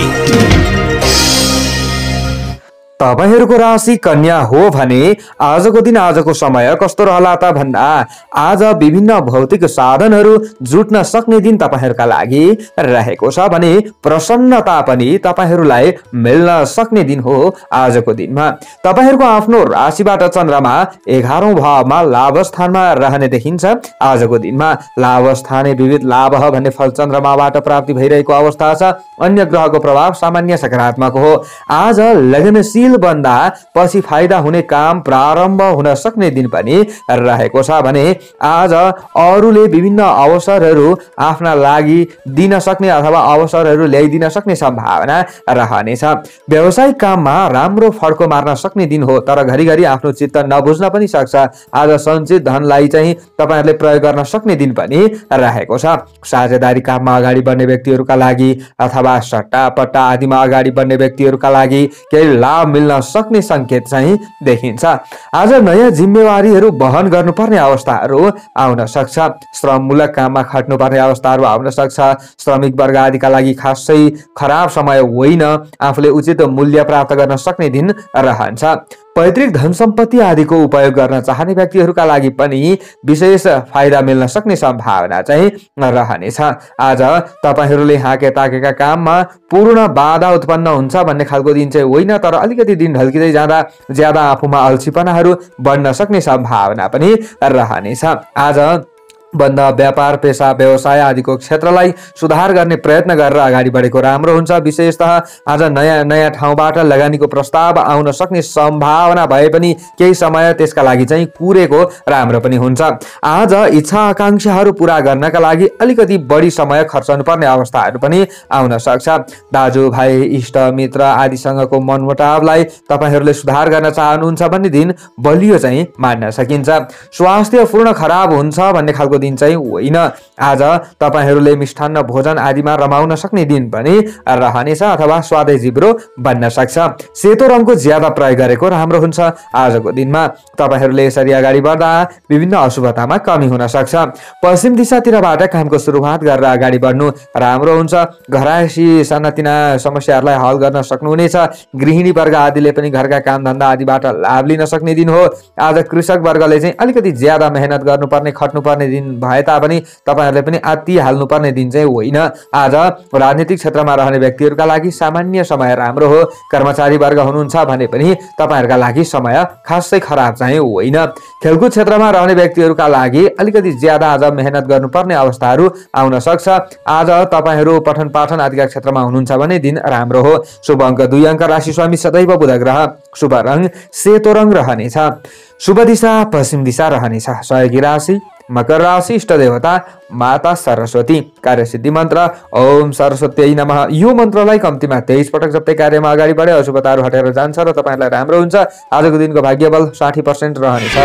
तपाईहरुको राशि कन्या हो भने आजको दिन आजको समय कस्तो रहला त भन्दा आज विभिन्न भौतिक साधनहरू जुट्न सक्ने दिन तपाईहरुका लागि रहेको छ भने प्रसन्नता पनि तपाईहरुलाई मिल्न सक्ने दिन हो। आजको दिनमा तपाईहरुको आफ्नो राशिबाट चन्द्रमा 11औं भावमा लाभ स्थानमा रहने देखिन्छ। आजको दिनमा लाभ स्थाने विविध लाभ भन्ने फल चन्द्रमाबाट प्राप्ति भइरहेको अवस्था छ। अन्य ग्रहको प्रभाव सामान्य सकारात्मक हो। आज लगनशील बन्दा पछि फाइदा हुने काम प्रारम्भ हुन सक्ने दिन पनि रहेको छ भने आज अरूले विभिन्न अवसरहरू आफ्ना लागि दिन सक्ने अथवा अवसरहरू ल्याइदिन सक्ने सम्भावना रहनेछ। व्यावसायिक काममा राम्रो फड्को मार्न सक्ने दिन हो, तर घरिघरि आफ्नो चित्त नबुझ्न पनि सक्छ। आज सञ्चित धनलाई चाहिँ तपाईहरुले प्रयोग गर्न सक्ने दिन पनि रहेको छ। साझेदारी काममा अगाडि बढ्ने व्यक्तिहरूका लागि अथवा सट्टा पट्टा आदिमा अगाडि बढ्ने व्यक्तिहरूका लागि केही लाभ मिल्न सक्ने संकेत चाहिँ देखिन्छ। आज नयाँ जिम्मेवारीहरू वहन गर्नुपर्ने अवस्थाहरू आउन सक्छ। श्रममूलक काममा खट्नुपर्ने अवस्थाहरू आउन सक्छ। श्रमिक वर्ग आदिका लागि खासै खराब समय होइन। आफूले उचित मूल्य प्राप्त गर्न सक्ने दिन रहन्छ। पैतृक धन सम्पत्ति आदिको उपयोग गर्न चाहने व्यक्तिहरूका लागि पनि विशेष फाइदा मिल्न सक्ने सम्भावना चाहिँ रहनेछ। आज तपाईहरूले हाके ताकेका काममा पूर्ण बाधा उत्पन्न हुन्छ भन्ने खालको दिन चाहिँ होइन, तर अलिकति दिन ढल्किँदै जाँदा ज्यादा आफूमा अल्छीपनाहरू बढ्न सक्ने सम्भावना पनि रहनेछ। आज बन्द व्यापार पेशा व्यवसाय आदिको क्षेत्रलाई सुधार गर्ने प्रयत्न गरेर अगाडि बढेको राम्रो हुन्छ। विशेषतः आज नयाँ नयाँ ठाउँबाट लगानीको प्रस्ताव आउन सक्ने सम्भावना भए पनि केही समय त्यसका लागि चाहिँ कुरेको राम्रो पनि हुन्छ। आज इच्छा आकांक्षाहरू पूरा गर्नका लागि अलिकति बढी समय खर्चनुपर्ने अवस्थाहरू पनि आउन सक्छ। दाजुभाइ इष्ट मित्र आदिसँगको मनमुटावलाई तपाईहरूले सुधार गर्न चाहनुहुन्छ भन्ने दिन बलियो चाहिँ मान्न सकिन्छ। स्वास्थ्य पूर्ण खराब हुन्छ भन्ने खालको दिन चाहिँ होइन। आज तपाईहरूले मिष्ठान्न भोजन आदिमा रमाउन सक्ने दिन पनि रहनेछ अथवा स्वादै जिब्रो बन्न सक्छ। सेतो रङको ज्यादा प्रयोग गरेको राम्रो हुन्छ। आजको दिनमा तपाईहरूले यसरी अगाडि बढ्दा विभिन्न अशुभतामा कमी हुन सक्छ। पश्चिम दिशातिरबाट कामको सुरुवात गरेर अगाडि बढ्नु राम्रो हुन्छ। घरायसी सानातिना समस्याहरूलाई हल गर्न सक्नुहुनेछ। गृहिणी वर्ग आदिले पनि घरका काम धन्दा आदिबाट लाभ लिन सक्ने दिन हो। आज कृषक वर्गले चाहिँ अलिकति ज्यादा मेहनत गर्नुपर्ने खट्नुपर्ने दिन भए तापनि तपाईहरूले पनि आत्ति हाल्नुपर्ने दिन चाहिँ होइन। आज राजनीतिक क्षेत्रमा रहने व्यक्तिहरूका लागि सामान्य समय राम्रो हो। कर्मचारी वर्ग हुनुहुन्छ भने पनि तपाईहरूका लागि समय खासै खराब चाहिँ होइन। खेलकुद क्षेत्रमा रहने व्यक्तिहरूका लागि अलिकति ज्यादा आज मेहनत गर्नुपर्ने अवस्थाहरू आउन सक्छ। आज तपाईहरू पठन पाठन आदिका क्षेत्रमा हुनुहुन्छ भने दिन राम्रो हो। शुभ अङ्क 2 अङ्क, राशि स्वामी सदैव बुध ग्रह। शुभ रङ सेतो रङ रहनेछ। शुभ दिशा पश्चिम दिशा रहनेछ। सहयोगी राशि मकर राशि। इष्ट देवता माता सरस्वती। कार्यसिद्धि मन्त्र ओम सरस्वती नमः। यो मन्त्रलाई कम्तीमा 23 पटक जप्दै कार्यमा अगाडि बढे अशुभताहरू हटेर जान्छ र तपाईलाई राम्रो हुन्छ। आजको दिनको भाग्य बल 60% रहनेछ।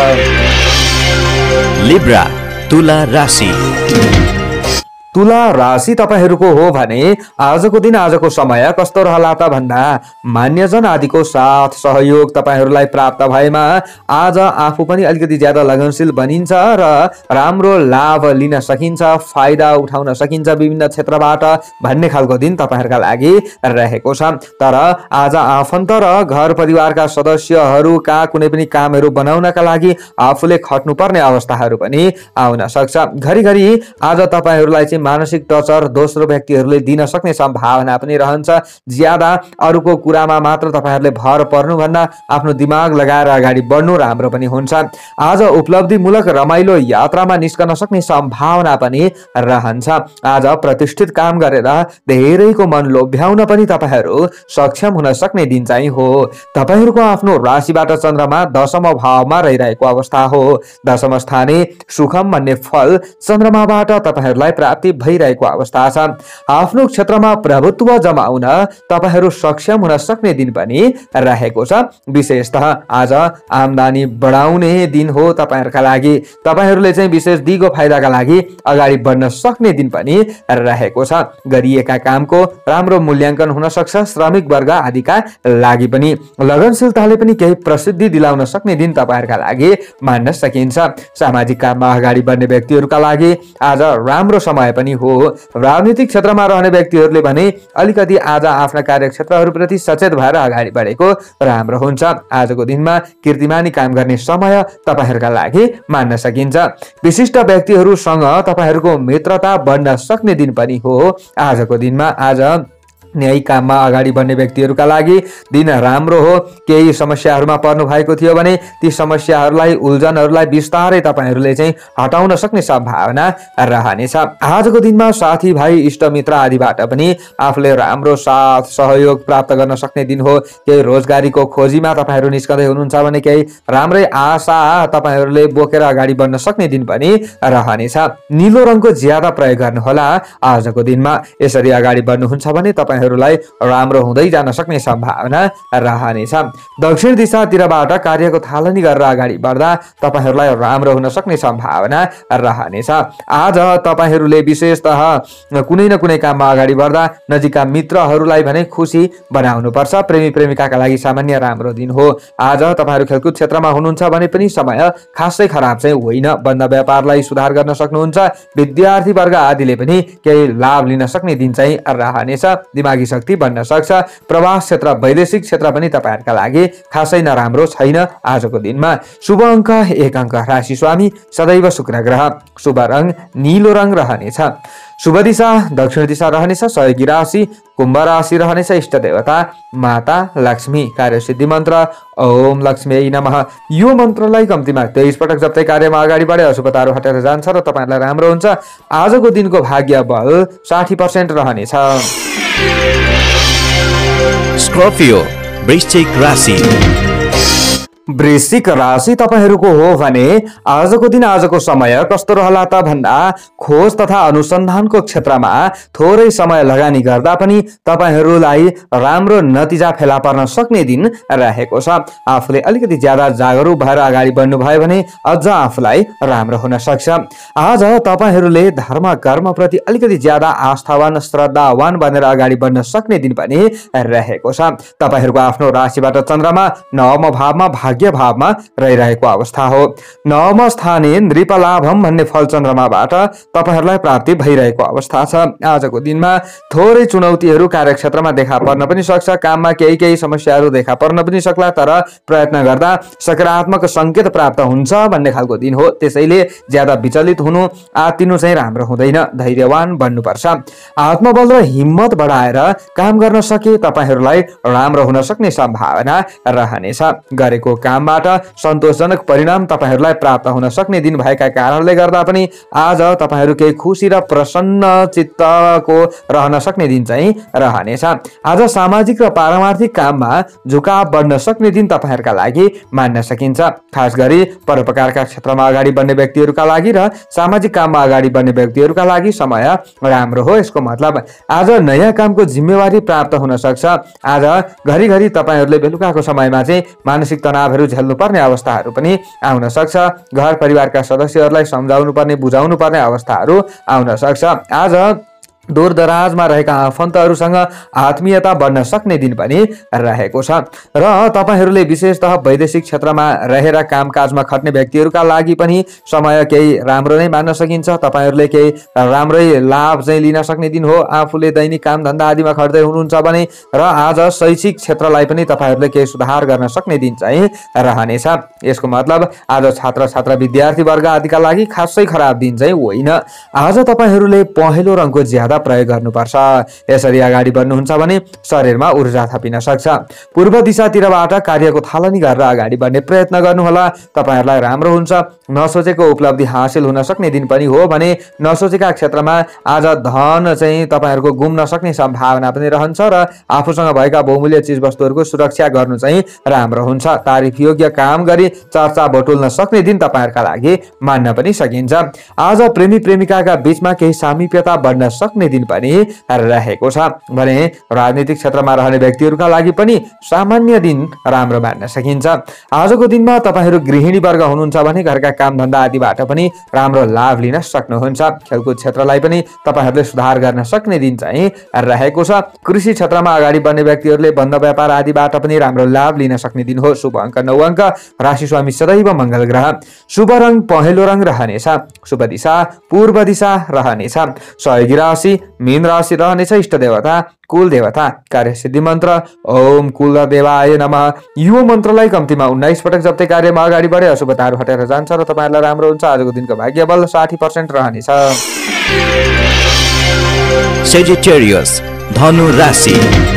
लिब्रा तुला राशि। तुला राशि तपाईहरूको हो भने आजको दिन आजको समय कस्तो रहला त भन्दा मान्यजन आदिको साथ सहयोग तपाईहरूलाई प्राप्त भएमा आज आफू पनि अलिकति ज्यादा लगनशील बनिन्छ र राम्रो लाभ लिन सकिन्छ, फाइदा उठाउन सकिन्छ विभिन्न क्षेत्रबाट भन्ने खालको दिन तपाईहरूका लागि रहेको छ। तर आज आफन्त र घर परिवारका सदस्यहरूका कुनै पनि कामहरू बनाउनका लागि आफूले खट्नुपर्ने अवस्थाहरू पनि आउन सक्छ। घरिघरि आज तपाईहरूलाई चाहिँ मानसिक टचर दोस्रो व्यक्तिहरूले दिन सक्ने सम्भावना पनि रहन्छ। ज्यादा अरूको कुरामा मात्र तपाईहरूले भर पर्नुभन्दा आफ्नो दिमाग लगाएर अगाडि बढ्नु राम्रो पनि हुन्छ। आज उपलब्धिमूलक रमाइलो यात्रामा निस्कन सक्ने सम्भावना पनि रहन्छ। आज प्रतिष्ठित काम गरेर धेरैको मन लोभ्याउन पनि तपाईहरू सक्षम हुन सक्ने दिन चाहिँ हो। तपाईहरूको आफ्नो राशिबाट चन्द्रमा 10औं भावमा रहिरहेको अवस्था हो। 10औं स्थाने सुखम भन्ने फल चन्द्रमाबाट तपाईहरूलाई प्राप्ति प्राप्ति भइरहेको अवस्था छ। आफ्नो क्षेत्रमा प्रभुत्व जमाउन तपाईहरू सक्षम हुन सक्ने दिन पनि रहेको छ। विशेषतः आज आम्दानी बढाउने दिन हो तपाईहरूका लागि। तपाईहरूले चाहिँ विशेष दिगो फाइदाका लागि अगाडि बढ्न सक्ने दिन पनि रहेको छ। गरिएका कामको राम्रो मूल्याङ्कन हुन सक्छ। श्रमिक वर्ग आदिका लागि पनि लगनशीलताले पनि केही प्रसिद्धि दिलाउन सक्ने दिन तपाईहरूका लागि मान्न सकिन्छ। सामाजिक काममा अगाडि बढ्ने व्यक्तिहरूका लागि आज राम्रो समय पनि हो। राजनीतिक क्षेत्रमा रहने व्यक्तिहरूले भने अलिकति आज आफ्ना कार्यक्षेत्रहरूप्रति सचेत भएर अगाडि बढेको राम्रो हुन्छ। आजको दिनमा कीर्तिमानी काम गर्ने समय तपाईहरूका लागि मान्न सकिन्छ। विशिष्ट व्यक्तिहरूसँग तपाईहरूको मित्रता बढ्न सक्ने दिन पनि हो आजको दिनमा। आज न्यायिक काममा अगाडि बढ्ने व्यक्तिहरूका लागि दिन राम्रो हो। केही समस्याहरूमा पर्नु भएको थियो भने ती समस्याहरूलाई उल्झनहरूलाई बिस्तारै तपाईहरूले चाहिँ हटाउन सक्ने सम्भावना रहनेछ। आजको दिनमा साथीभाइ इष्टमित्र आदिबाट पनि आफूले राम्रो साथ सहयोग प्राप्त गर्न सक्ने दिन हो। केही रोजगारीको खोजीमा तपाईहरू निस्कँदै हुनुहुन्छ भने केही राम्रै आशा तपाईहरूले बोकेर अगाडि बढ्न सक्ने दिन पनि रहनेछ। नीलो रङको ज्यादा प्रयोग गर्नुहोला आजको दिनमा। यसरी अगाडि बढ्नुहुन्छ भने तपाईहरूलाई राम्रो हुँदै जान सक्ने सम्भावना रहनेछ। दक्षिण दिशातिरबाट कार्यको थालनी गरेर अगाडि बढ्दा तपाईहरूलाई राम्रो हुन सक्ने सम्भावना रहनेछ। आज तपाईहरूले विशेषतः कुनै न कुनै काममा अगाडि बढ्दा नजिकका मित्रहरूलाई भने खुसी बनाउनु पर्छ। प्रेमी प्रेमिकाका लागि सामान्य राम्रो दिन हो। आज तपाईहरू खेलकुद क्षेत्रमा हुनुहुन्छ भने पनि समय खासै खराब चाहिँ होइन। बन्द व्यापारलाई सुधार गर्न सक्नुहुन्छ। विद्यार्थी वर्ग आदिले पनि केही लाभ लिन सक्ने दिन चाहिँ रहनेछ। दिमागी शक्ति बन्न सक्छ। प्रवास क्षेत्र वैदेशिक क्षेत्र पनि तपाईहरुका लागि खासै नराम्रो छैन आजको दिनमा। शुभ अङ्क 1 अङ्क। राशि स्वामी सदैव शुक्र ग्रह। शुभ रङ नीलो रङ रहनेछ। शुभ दिशा दक्षिण दिशा रहनेछ। सहयोगी राशि कुम्भ राशि रहनेछ। इष्ट देवता माता लक्ष्मी। कार्यसिद्धि मन्त्र ओम लक्ष्मी नमः। यो मन्त्रलाई कम्तीमा 23 पटक जप्दै कार्यमा अगाडि बढे अशुभताहरू हटेर जान्छ र तपाईहरुलाई राम्रो हुन्छ। आजको दिनको भाग्य बल 60% रहनेछ। स्कर्पियो वृश्चिक राशि। वृश्चिक राशि तपाईहरूको हो भने आजको दिन आजको समय कस्तो रहला त भन्दा खोज तथा अनुसन्धानको क्षेत्रमा थोरै समय लगानी गर्दा पनि तपाईहरूलाई राम्रो नतिजा फेला पर्न सक्ने दिन रहेको छ। आफूले अलिकति ज्यादा जागरुक भएर अगाडि बढ्नु भयो भने अझ आफूलाई राम्रो हुन सक्छ। आज तपाईहरूले धर्म कर्म प्रति अलिकति ज्यादा आस्थावान श्रद्धावान बनेर अगाडि बढ्न सक्ने दिन पनि रहेको छ। तपाईहरूको आफ्नो राशिबाट चन्द्रमा नवम भावमा भाग्य भावमा रहिरहेको अवस्था हो। नवम स्थाने नृपलाभम भन्ने फल चन्द्रमाबाट तपाईहरूलाई प्राप्ति भइरहेको अवस्था छ। आजको दिनमा थोरै चुनौतीहरू कार्यक्षेत्रमा देखा पर्न पनि सक्छ। काममा केही समस्याहरू देखा पर्न पनि सक्ला, तर प्रयत्न गर्दा सकारात्मक संकेत प्राप्त हुन्छ भन्ने खालको दिन हो। त्यसैले ज्यादा विचलित हुनु आत्तिनु चाहिँ राम्रो हुँदैन। धैर्यवान बन्नुपर्छ। आत्मबल र हिम्मत बढाएर काम गर्न सके तपाईहरूलाई राम्रो हुन सक्ने सम्भावना रहनेछ। गरेको कामबाट सन्तोषजनक परिणाम तपाईहरूलाई प्राप्त हुन सक्ने दिन भएका कारणले गर्दा पनि आज तपाईहरू केही खुसी र प्रसन्न चित्तको रहन सक्ने दिन चाहिँ रहनेछ। आज सामाजिक र पारमार्थिक काममा झुकाव बढ्न सक्ने दिन तपाईहरूका लागि मान्न सकिन्छ। खास गरी परोपकारका क्षेत्रमा अगाडि बढ्ने व्यक्तिहरूका लागि र सामाजिक काममा अगाडि बढ्ने व्यक्तिहरूका लागि समय राम्रो हो। यसको मतलब आज नयाँ कामको जिम्मेवारी प्राप्त हुन सक्छ। आज घरिघरि तपाईहरूले बेलुकाको समयमा चाहिँ मानसिक तनावहरू झेल्नु पर्ने अवस्थाहरू पनि आउन सक्छ। घर परिवारका सदस्यहरूलाई सम्झाउनु पर्ने बुझाउनु पर्ने अवस्थाहरू आउन सक्छ। आज दूर दराजमा रहेका आफन्तहरूसँग आत्मीयता बढ्न सक्ने दिन पनि रहेको छ र तपाईहरूले विशेषतः वैदेशिक क्षेत्रमा रहेर कामकाजमा खट्ने व्यक्तिहरूका लागि पनि समय केही राम्रो नै मान्न सकिन्छ। तपाईहरूले केही राम्रै लाभ चाहिँ लिन सक्ने दिन हो। आफूले दैनिक काम धन्दा आदिमा खट्दै हुनुहुन्छ भने र आज शैक्षिक क्षेत्रलाई पनि तपाईहरूले केही सुधार गर्न सक्ने दिन चाहिँ रहनेछ। यसको मतलब आज छात्र छात्रा विद्यार्थी वर्ग आदिका लागि खासै खराब दिन चाहिँ होइन। आज तपाईहरूले पहेँलो रङको ज्यादा प्रयोग गर्नुपर्छ। यसरी अगाडि बढ्नुहुन्छ भने शरीरमा ऊर्जा थपिन सक्छ। पूर्व दिशातिरबाट कार्यको थालनी गरेर अगाडि बढ्ने प्रयत्न गर्नुहोला। तपाईहरुलाई राम्रो हुन्छ। नसोचेको उपलब्धि हासिल हुन सक्ने दिन पनि हो भने नसोचेका क्षेत्रमा आज धन चाहिँ तपाईहरुको गुम्न सक्ने सम्भावना पनि रहन्छ र आफूसँग भएका बहुमूल्य चीजवस्तुहरुको सुरक्षा गर्नु चाहिँ राम्रो हुन्छ। तारिफ योग्य काम गरी चर्चा बटुल्न सक्ने दिन तपाईहरुका लागि मान्न पनि सकिन्छ। आज प्रेमी प्रेमिकाका बीचमा केही सामिप्यता बढ्न सक्ने दिन पनि रहेको छ भने राजनीतिक क्षेत्रमा रहने व्यक्तिहरुका लागि पनि सामान्य दिन राम्रो मान्न सकिन्छ। आजको दिनमा तपाईहरु गृहिणी वर्ग हुनुहुन्छ भने घरका काम धन्दा आदिबाट पनि राम्रो लाभ लिन सक्नुहुन्छ। खेलकुद क्षेत्रलाई पनि तपाईहरुले सुधार गर्न सक्ने दिन चाहिँ रहेको छ। कृषि क्षेत्रमा अगाडि बढ्ने व्यक्तिहरुले बन्द व्यापार आदिबाट पनि राम्रो लाभ लिन सक्ने दिन हो। शुभ अंक 9 अंक। राशि स्वामी सदैव मंगल ग्रह। शुभ रंग पहेँलो रंग रहनेछ। शुभ दिशा पूर्व दिशा रहनेछ। सहयोगी राशि मीन राशि रहनेछ। इष्ट देवता कुल देवता। कार्य सिद्धि मन्त्र ओम कुल देवाय नमः। यो मन्त्रलाई कम्तीमा 19 पटक जप्दै कार्यमा अगाडि बढे अशुभताहरू हटेर जान्छ र तपाईहरुलाई राम्रो हुन्छ। आजको दिनको भाग्य बल 60% रहनेछ। सेजिटेरियस धनु राशि।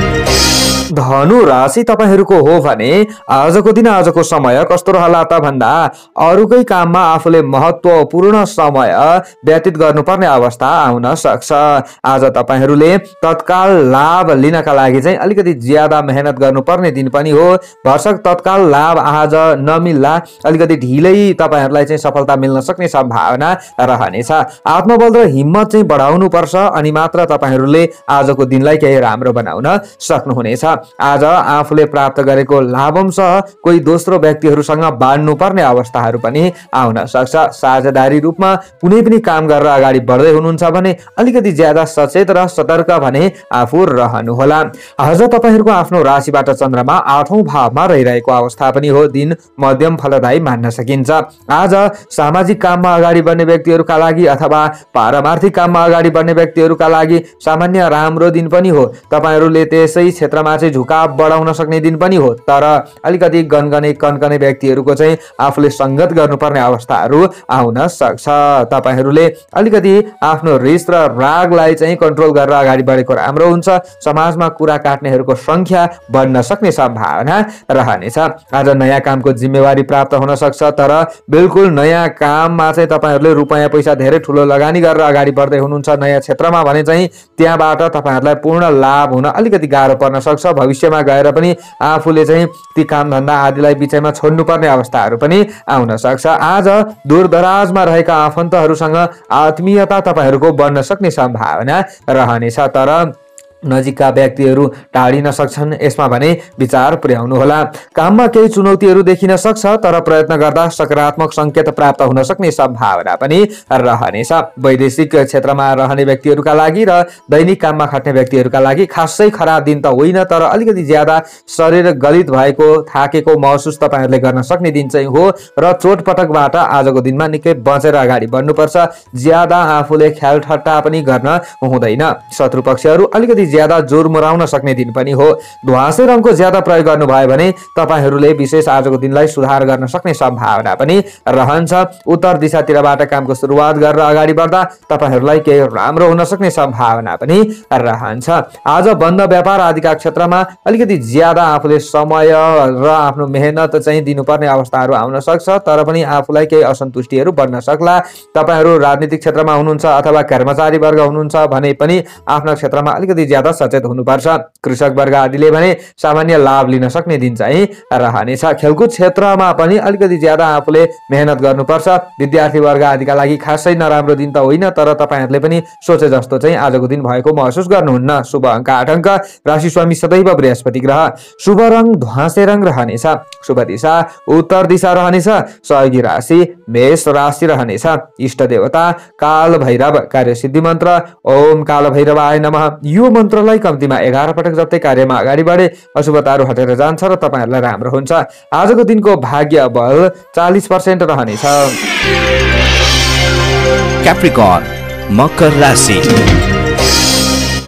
धनु राशि तपाईहरुको हो भने आजको दिन आजको समय कस्तो रहला त भन्दा अरुकै काममा आफूले महत्त्वपूर्ण समय व्यतीत गर्नुपर्ने अवस्था आउन सक्छ। आज तपाईहरुले तत्काल लाभ लिनका लागि चाहिँ अलिकति ज्यादा मेहनत गर्नुपर्ने दिन पनि हो। भरसक तत्काल लाभ आज नमिल्ला। अलिकति ढिलै तपाईहरुलाई चाहिँ सफलता मिल्न सक्ने सम्भावना रहनेछ। आत्मबल र हिम्मत चाहिँ बढाउनु पर्छ अनि मात्र तपाईहरुले आजको दिनलाई केही राम्रो बनाउन सक्नुहुनेछ। आज आफूले प्राप्त गरेको लाभांश कोही दोस्रो व्यक्तिहरुसँग बाँड्नु पर्ने अवस्थाहरू पनि आउन सक्छ। साझेदारी रूपमा कुनै पनि काम गरेर अगाडि बढ्दै हुनुहुन्छ भने अलिकति ज्यादा सचेत र सतर्क भने आफू रहनुहोला। आज तपाईहरुको आफ्नो राशिबाट चन्द्रमा 8औं भावमा रहिरहेको अवस्था पनि हो। दिन मध्यम फलदायी मान्न सकिन्छ। आज सामाजिक काममा अगाडि बढ्ने व्यक्तिहरुका लागि अथवा पारमार्थिक काममा अगाडि बढ्ने व्यक्तिहरुका लागि सामान्य राम्रो दिन पनि हो। तपाईहरुले त्यसै क्षेत्रमा झुकाव बढाउन सक्ने दिन पनि हो। तर अलिकति गनगने कनकने व्यक्तिहरुको चाहिँ आफूले संगत गर्नुपर्ने अवस्थाहरू आउन सक्छ। तपाईहरुले अलिकति आफ्नो रिस र रागलाई चाहिँ कन्ट्रोल गरेर अगाडि बढेको राम्रो हुन्छ। समाजमा कुरा काट्नेहरुको संख्या बढ्न सक्ने सम्भावना रहनेछ। आज नयाँ कामको जिम्मेवारी प्राप्त हुन सक्छ। तर बिल्कुल नयाँ काममा चाहिँ तपाईहरुले रुपैयाँ पैसा धेरै ठूलो लगानी गरेर अगाडि बढ्दै हुनुहुन्छ नयाँ क्षेत्रमा भने चाहिँ त्यहाँबाट तपाईहरुलाई पूर्ण लाभ हुन अलिकति गाह्रो पर्न सक्छ। भविष्यमा गएर पनि आफूले चाहिँ ती काम धन्दा आदिलाई बिचैमा छोड्नु पर्ने अवस्थाहरू पनि आउन सक्छ। आज दूरदराजमा रहेका आफन्तहरूसँग आत्मीयता तपाईहरुको बढ्न सक्ने सम्भावना रहनेछ। तर नजिकका व्यक्तिहरू टाढिन सक्छन्। यसमा भने विचार पुर्याउनु होला। काममा केही चुनौतीहरू देखिन सक्छ तर प्रयत्न गर्दा सकारात्मक संकेत प्राप्त हुन सक्ने सम्भावना पनि रहनेछ। वैदेशिक क्षेत्रमा रहने व्यक्तिहरूका लागि र दैनिक काममा खट्ने व्यक्तिहरूका लागि खासै खराब दिन त होइन तर अलिकति ज्यादा शरीर गलित भएको थाकेको महसुस तपाईहरुले गर्न सक्ने दिन चाहिँ हो र चोटपटकबाट आजको दिनमा निकै बचेर अगाडि बढ्नुपर्छ। ज्यादा आफूले ख्यालठट्टा पनि गर्न हुँदैन। शत्रुपक्षहरू अलिकति ज्यादा जोर मुराउन सक्ने दिन पनि हो। ध्वाँसे रङको ज्यादा प्रयोग गर्नु भयो भने तपाईहरुले विशेष आजको दिनलाई सुधार गर्न सक्ने सम्भावना पनि रहन्छ। उत्तर दिशातिरबाट कामको सुरुवात गरेर अगाडि बढ्दा तपाईहरुलाई केही राम्रो हुन सक्ने सम्भावना पनि रहन्छ। आज बन्द व्यापार आदिका क्षेत्रमा अलिकति ज्यादा आफूले समय र आफ्नो मेहनत चाहिँ दिनुपर्ने अवस्थाहरू आउन सक्छ तर पनि आफूलाई केही असन्तुष्टिहरू बढ्न सक्ला। तपाईहरु राजनीतिक क्षेत्रमा हुनुहुन्छ अथवा कर्मचारी वर्ग हुनुहुन्छ भने पनि आफ्नो क्षेत्रमा अलिकति ज्यादा सचेत हुनुपर्छ। कृषक वर्ग आदिले भने सामान्य लाभ लिन सक्ने दिन चाहिँ रहनेछ। खेलकुद क्षेत्रमा पनि अलिकति ज्यादा आफूले मेहनत गर्नुपर्छ। विद्यार्थी वर्ग आदिका लागि खासै नराम्रो दिन त होइन तर तपाईहरुले पनि सोचे जस्तो चाहिँ आजको दिन भएको महसुस गर्नुहुन्न। शुभ अंक 8 अंक। राशि स्वामी सदैव बृहस्पति ग्रह। शुभ रंग ध्वाँसे रंग रहनेछ। शुभ दिशा उत्तर दिशा रहनेछ। सहयोगी राशि मेष राशि रहनेछ। इष्ट देवता काल भैरव। कार्य सिद्धि मन्त्र ओम काल भैरवाय नमः। यो मन्त्रलाई कम्तीमा 11 पटक जप्दै कार्यमा अगाडि बढे अशुभताहरू हटेर जान्छ र तपाईहरुलाई राम्रो हुन्छ। आजको दिनको भाग्य बल 40% रहनेछ। क्याप्रिकर्न मकर राशि।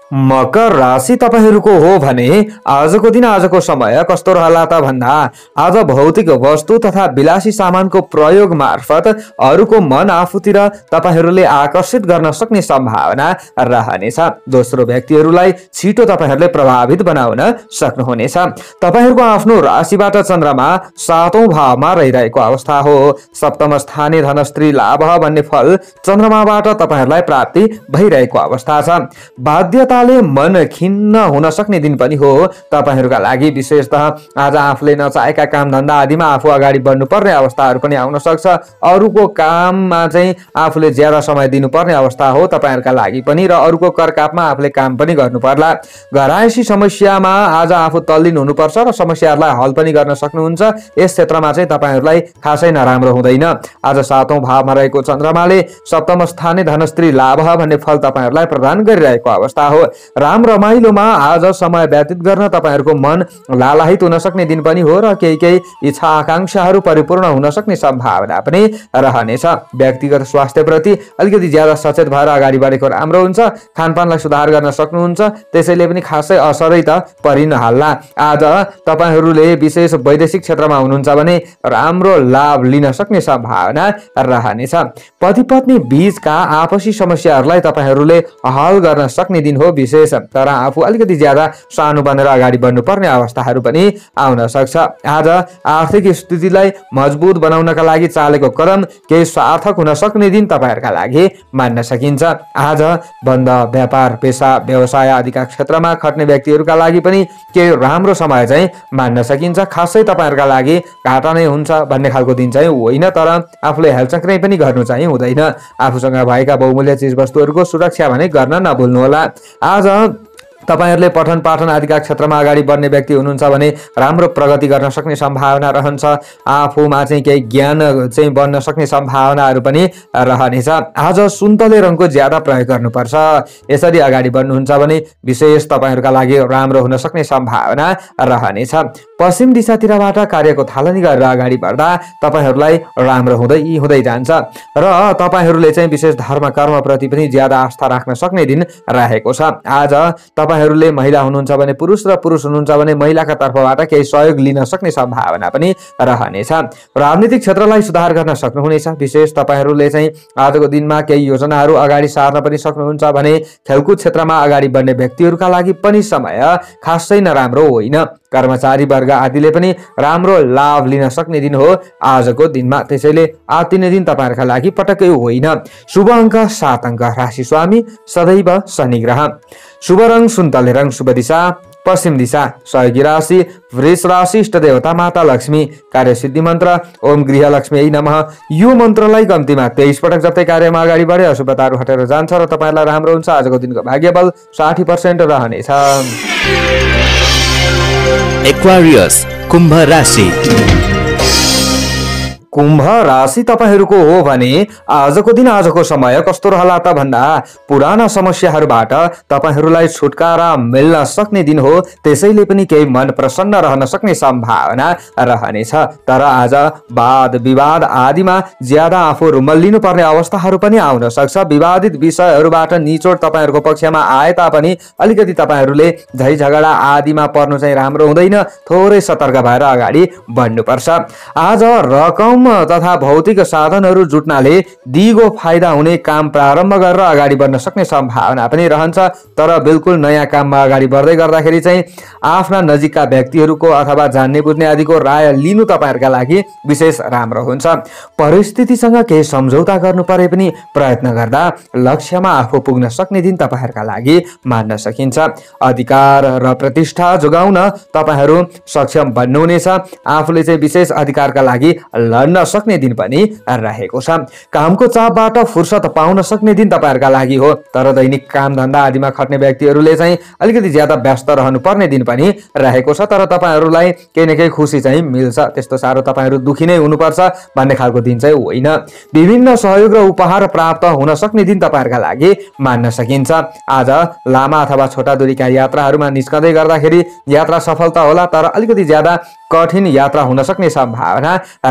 मकर राशि तपाईहरूको हो भने आजको दिन आजको समय कस्तो रहला त भन्दा आज भौतिक वस्तु तथा विलासी सामानको प्रयोग मार्फत अरूको मन आफूतिर तपाईहरूले आकर्षित गर्न सक्ने सम्भावना रहनेछ। दोस्रो व्यक्तिहरूलाई छिटो तपाईहरूले प्रभावित बनाउन सक्नुहुनेछ। तपाईहरूको आफ्नो राशिबाट चन्द्रमा 7औं भावमा रहिरहेको अवस्था हो। सप्तम स्थानीय धनस्त्री लाभ भन्ने फल चन्द्रमाबाट तपाईहरूलाई प्राप्ति भइरहेको अवस्था छ। बाध्यताले मन खिन्न हुन सक्ने दिन पनि हो। तपाईहरूका लागि विशेषतः आज आफूले नचाहेका काम धन्दा आदिमा आफू अगाडि बढ्नुपर्ने अवस्थाहरू पनि आउन सक्छ। अरूको काममा चाहिँ आफूले ज्यादा समय दिनुपर्ने अवस्था हो तपाईहरूका लागि पनि, र अरूको करकापमा आफूले काम पनि गर्नु पर्ला। घरायसी समस्यामा आज आफू तल्लीन हुनुपर्छ र समस्याहरूलाई हल पनि गर्न सक्नुहुन्छ। यस क्षेत्रमा चाहिँ तपाईहरूलाई खासै नराम्रो हुँदैन। आज 7औं भावमा रहेको चन्द्रमाले सप्तम स्थानीय धनस्त्री लाभ भन्ने फल तपाईहरूलाई प्रदान गरिरहेको अवस्था हो। राम रमाइलोमा आज समय व्यतीत गर्न तपाईहरूको मन लालायित हुन सक्ने दिन पनि हो र केही इच्छा आकांक्षाहरू परिपूर्ण हुन सक्ने सम्भावना पनि रहनेछ। व्यक्तिगत स्वास्थ्यप्रति अलिकति ज्यादा सचेत भएर अगाडि बढेको राम्रो हुन्छ। खानपानलाई सुधार गर्न सक्नुहुन्छ, त्यसैले पनि खासै असरै त परिनहाल्ला। आज तपाईहरूले विशेष वैदेशिक क्षेत्रमा हुनुहुन्छ भने राम्रो लाभ लिन सक्ने सम्भावना रहनेछ। पति पत्नी बीचका आपसी समस्याहरूलाई तपाईहरूले हल गर्न सक्ने दिन हो विशेष, तर आफू अलिकति ज्यादा सानो बनेर अगाडि बढ्नुपर्ने अवस्थाहरू पनि आउन सक्छ। आज आर्थिक स्थितिलाई मजबुत बनाउनका लागि चालेको कदम केही सार्थक हुन सक्ने दिन तपाईहरूका लागि मान्न सकिन्छ। आज बन्द व्यापार पेशा व्यवसाय आदिका क्षेत्रमा खट्ने व्यक्तिहरूका लागि पनि केही राम्रो समय चाहिँ मान्न सकिन्छ। खासै तपाईहरूका लागि घाटा नै हुन्छ भन्ने खालको दिन चाहिँ होइन, तर आफूले हेलचक्रै पनि गर्नु चाहिँ हुँदैन। आफूसँग भएका बहुमूल्य चिजवस्तुहरूको सुरक्षा भने गर्न नभुल्नुहोला। आज तपाईहरूले पठन पाठन आदिका क्षेत्रमा अगाडि बढ्ने व्यक्ति हुनुहुन्छ भने राम्रो प्रगति गर्न सक्ने सम्भावना रहन्छ। आफूमा चाहिँ केही ज्ञान चाहिँ बन्न सक्ने सम्भावनाहरू पनि रहनेछ। आज सुन्तले रङको ज्यादा प्रयोग गर्नुपर्छ। यसरी अगाडि बढ्नुहुन्छ भने विशेष तपाईहरूका लागि राम्रो हुन सक्ने सम्भावना रहनेछ। पश्चिम दिशातिरबाट कार्यको थालनी गरेर अगाडि बढ्दा तपाईहरूलाई राम्रो हुँदै जान्छ र तपाईहरूले चाहिँ विशेष धर्म कर्मप्रति पनि ज्यादा आस्था राख्न सक्ने दिन रहेको छ। आज तपाईहरूले महिला हुनुहुन्छ भने पुरुष र पुरुष हुनुहुन्छ भने महिलाका तर्फबाट केही सहयोग लिन सक्ने सम्भावना पनि रहनेछ। राजनीतिक क्षेत्रलाई सुधार गर्न सक्नुहुनेछ। विशेष तपाईहरूले चाहिँ आजको दिनमा केही योजनाहरू अगाडि सार्न पनि सक्नुहुन्छ भने खेलकुद क्षेत्रमा अगाडि बढ्ने व्यक्तिहरूका लागि पनि समय खासै नराम्रो होइन। कर्मचारी वर्ग आदिले पनि राम्रो लाभ लिन सक्ने दिन हो आजको दिनमा, त्यसैले आतिने दिन तपाईहरूका लागि पटक्कै होइन। शुभ अङ्क 7 अङ्क, राशि स्वामी सदैव शनि ग्रह। शुभ रङ सुन्तले रङ, शुभ दिशा पश्चिम दिशा, सहयोगी राशि वृष राशि, इष्ट देवता माता लक्ष्मी, कार्य सिद्धि मन्त्र ओम गृह लक्ष्मी नमः। यो मन्त्रलाई कम्तीमा 23 पटक जप्दै कार्यमा अगाडि बढे अशुभताहरू हटेर जान्छ र तपाईहरूलाई राम्रो हुन्छ। आजको दिनको भाग्यबल 60% रहनेछ। एक्वारियस कुम्भ राशि। कुम्भ राशि तपाईहरूको हो भने आजको दिन आजको समय कस्तो रहला त भन्दा पुराना समस्याहरूबाट तपाईहरूलाई छुटकारा मिल्न सक्ने दिन हो। त्यसैले पनि केही मन प्रसन्न रहन सक्ने सम्भावना रहनेछ, तर आज वाद विवाद आदिमा ज्यादा आफू रुमल्लिनु पर्ने अवस्थाहरू पनि आउन सक्छ। विवादित विषयहरूबाट निचोड तपाईहरूको पक्षमा आए तापनि अलिकति तपाईहरूले झै झगडा आदिमा पर्नु चाहिँ राम्रो हुँदैन। थोरै सतर्क भएर अगाडि बढ्नुपर्छ। आज रकम तथा भौतिक साधनहरू जुट्नाले दिगो फाइदा हुने काम प्रारम्भ गरेर अगाडि बढ्न सक्ने सम्भावना पनि रहन्छ, तर बिल्कुल नयाँ काममा अगाडि बढ्दै गर्दाखेरि चाहिँ आफ्ना नजिकका व्यक्तिहरूको अथवा जान्ने बुझ्ने आदिको राय लिनु तपाईहरूका लागि विशेष राम्रो हुन्छ। परिस्थितिसँग केही सम्झौता गर्नु परे पनि प्रयत्न गर्दा लक्ष्यमा आफू पुग्न सक्ने दिन तपाईहरूका लागि मान्न सकिन्छ। अधिकार र प्रतिष्ठा जोगाउन तपाईहरू सक्षम बन्नुहुनेछ। आफूले चाहिँ विशेष अधिकारका लागि लड्न सक्ने दिन पनि रहेको छ। कामको चापबाट फुर्सद पाउन सक्ने दिन तपाईहरूका लागि हो, तर दैनिक काम धन्दा आदिमा खट्ने व्यक्तिहरूले चाहिँ अलिकति ज्यादा व्यस्त रहनु पर्ने दिन पनि रहेको छ, तर तपाईहरूलाई केही न केही खुसी चाहिँ मिल्छ। त्यस्तो साह्रो तपाईहरू दुखी नै हुनुपर्छ भन्ने खालको दिन चाहिँ होइन। विभिन्न सहयोग र उपहार प्राप्त हुन सक्ने दिन तपाईहरूका लागि मान्न सकिन्छ। आज लामा अथवा छोटा दूरीका यात्राहरूमा निस्कँदै गर्दाखेरि यात्रा सफलता होला, तर अलिकति ज्यादा कठिन यात्रा हुन सक्ने सम्भावना रहनेछ।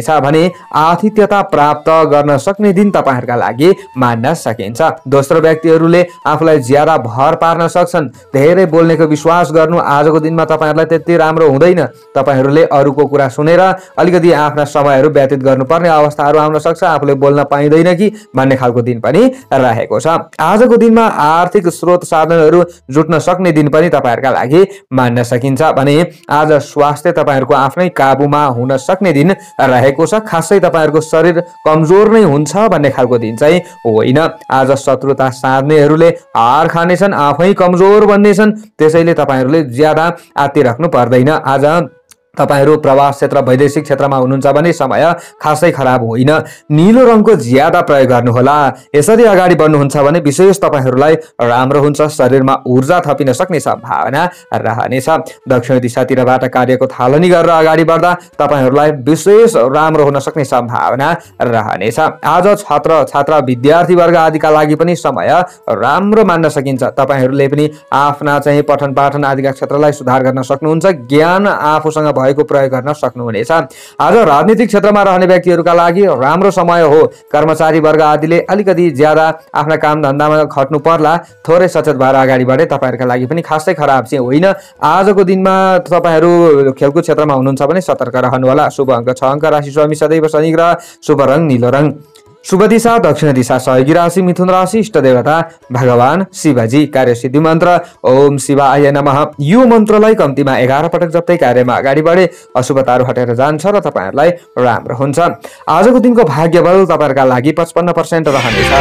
भने आतिथ्यता प्राप्त गर्न सक्ने दिन तपाईहरुका लागि मान्न सकिन्छ। दोस्रो व्यक्तिहरूले आफूलाई ज्यादा भर पार्न सक्छन्। धेरै बोल्नेको विश्वास गर्नु आजको दिनमा तपाईहरुलाई त्यति राम्रो हुँदैन। तपाईहरुले अरूको कुरा सुनेर अलिकति आफ्ना समयहरू व्यतीत गर्नुपर्ने अवस्थाहरू आउन सक्छ। आफूले बोल्न पाइँदैन कि भन्ने खालको दिन पनि रहेको छ। आजको दिनमा आर्थिक स्रोत साधनहरू जुट्न सक्ने दिन पनि तपाईहरुका लागि मान्न सकिन्छ भने आज स्वास्थ्य तपाईहरुको आफ्नै काबुमा हुन सक्ने दिन रहेको छ। खासै तपाईहरुको शरीर कमजोर नै हुन्छ भन्ने खालको दिन चाहिँ होइन। आज शत्रुता साध्नेहरूले हार खानेछन्, आफै कमजोर बन्नेछन्। त्यसैले तपाईहरुले ज्यादा आत्ति राख्नु पर्दैन। आज तपाईहरु प्रवास क्षेत्र वैदेशिक क्षेत्रमा हुनुहुन्छ भने समय खासै खराब होइन। नीलो रङको ज्यादा प्रयोग गर्नुहोला। यसरी अगाडि बढ्नुहुन्छ भने विशेष तपाईहरुलाई राम्रो हुन्छ। शरीरमा ऊर्जा थपिन सक्ने सम्भावना रहनेछ। दक्षिण दिशातिरबाट कार्यको थालनी गरेर अगाडि बढ्दा तपाईहरुलाई विशेष राम्रो हुन सक्ने सम्भावना रहनेछ। आज छात्र छात्रा विद्यार्थी वर्ग आदिका लागि पनि समय राम्रो मान्न सकिन्छ। तपाईहरुले पनि आफ्ना चाहिँ पठन पाठन आदिका क्षेत्रलाई सुधार गर्न सक्नुहुन्छ। ज्ञान आफूसँग भएको प्रयोग गर्न सक्नुहुनेछ। आज राजनीतिक क्षेत्रमा रहने व्यक्तिहरूका लागि राम्रो समय हो। कर्मचारी वर्ग आदिले अलिकति ज्यादा आफ्ना काम धन्दामा खट्नु पर्ला। थोरै सचेत भएर अगाडि बढे तपाईहरुका लागि पनि खासै खराब चाहिँ होइन। आजको दिनमा तपाईहरु खेलकुद क्षेत्रमा हुनुहुन्छ भने सतर्क रहनुहोला। शुभ अङ्क 6 अङ्क। राशि स्वामी सदैव शनि ग्रह। शुभ रङ नीलो रङ। शुभ दिशा दक्षिण दिशा। सहयोगी राशि मिथुन राशि। इष्ट देवता भगवान शिवजी। कार्यसिद्धि मन्त्र ओम शिवाय नमः। यो मन्त्रलाई कम्तीमा 11 पटक जप्दै कार्यमा अगाडि बढे अशुभताहरू हटेर जान्छ र तपाईहरुलाई राम्रो हुन्छ। आजको दिनको भाग्य बल तपाईहरुका लागि 55% रहनेछ।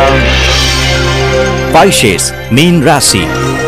पाइसेस मीन राशि।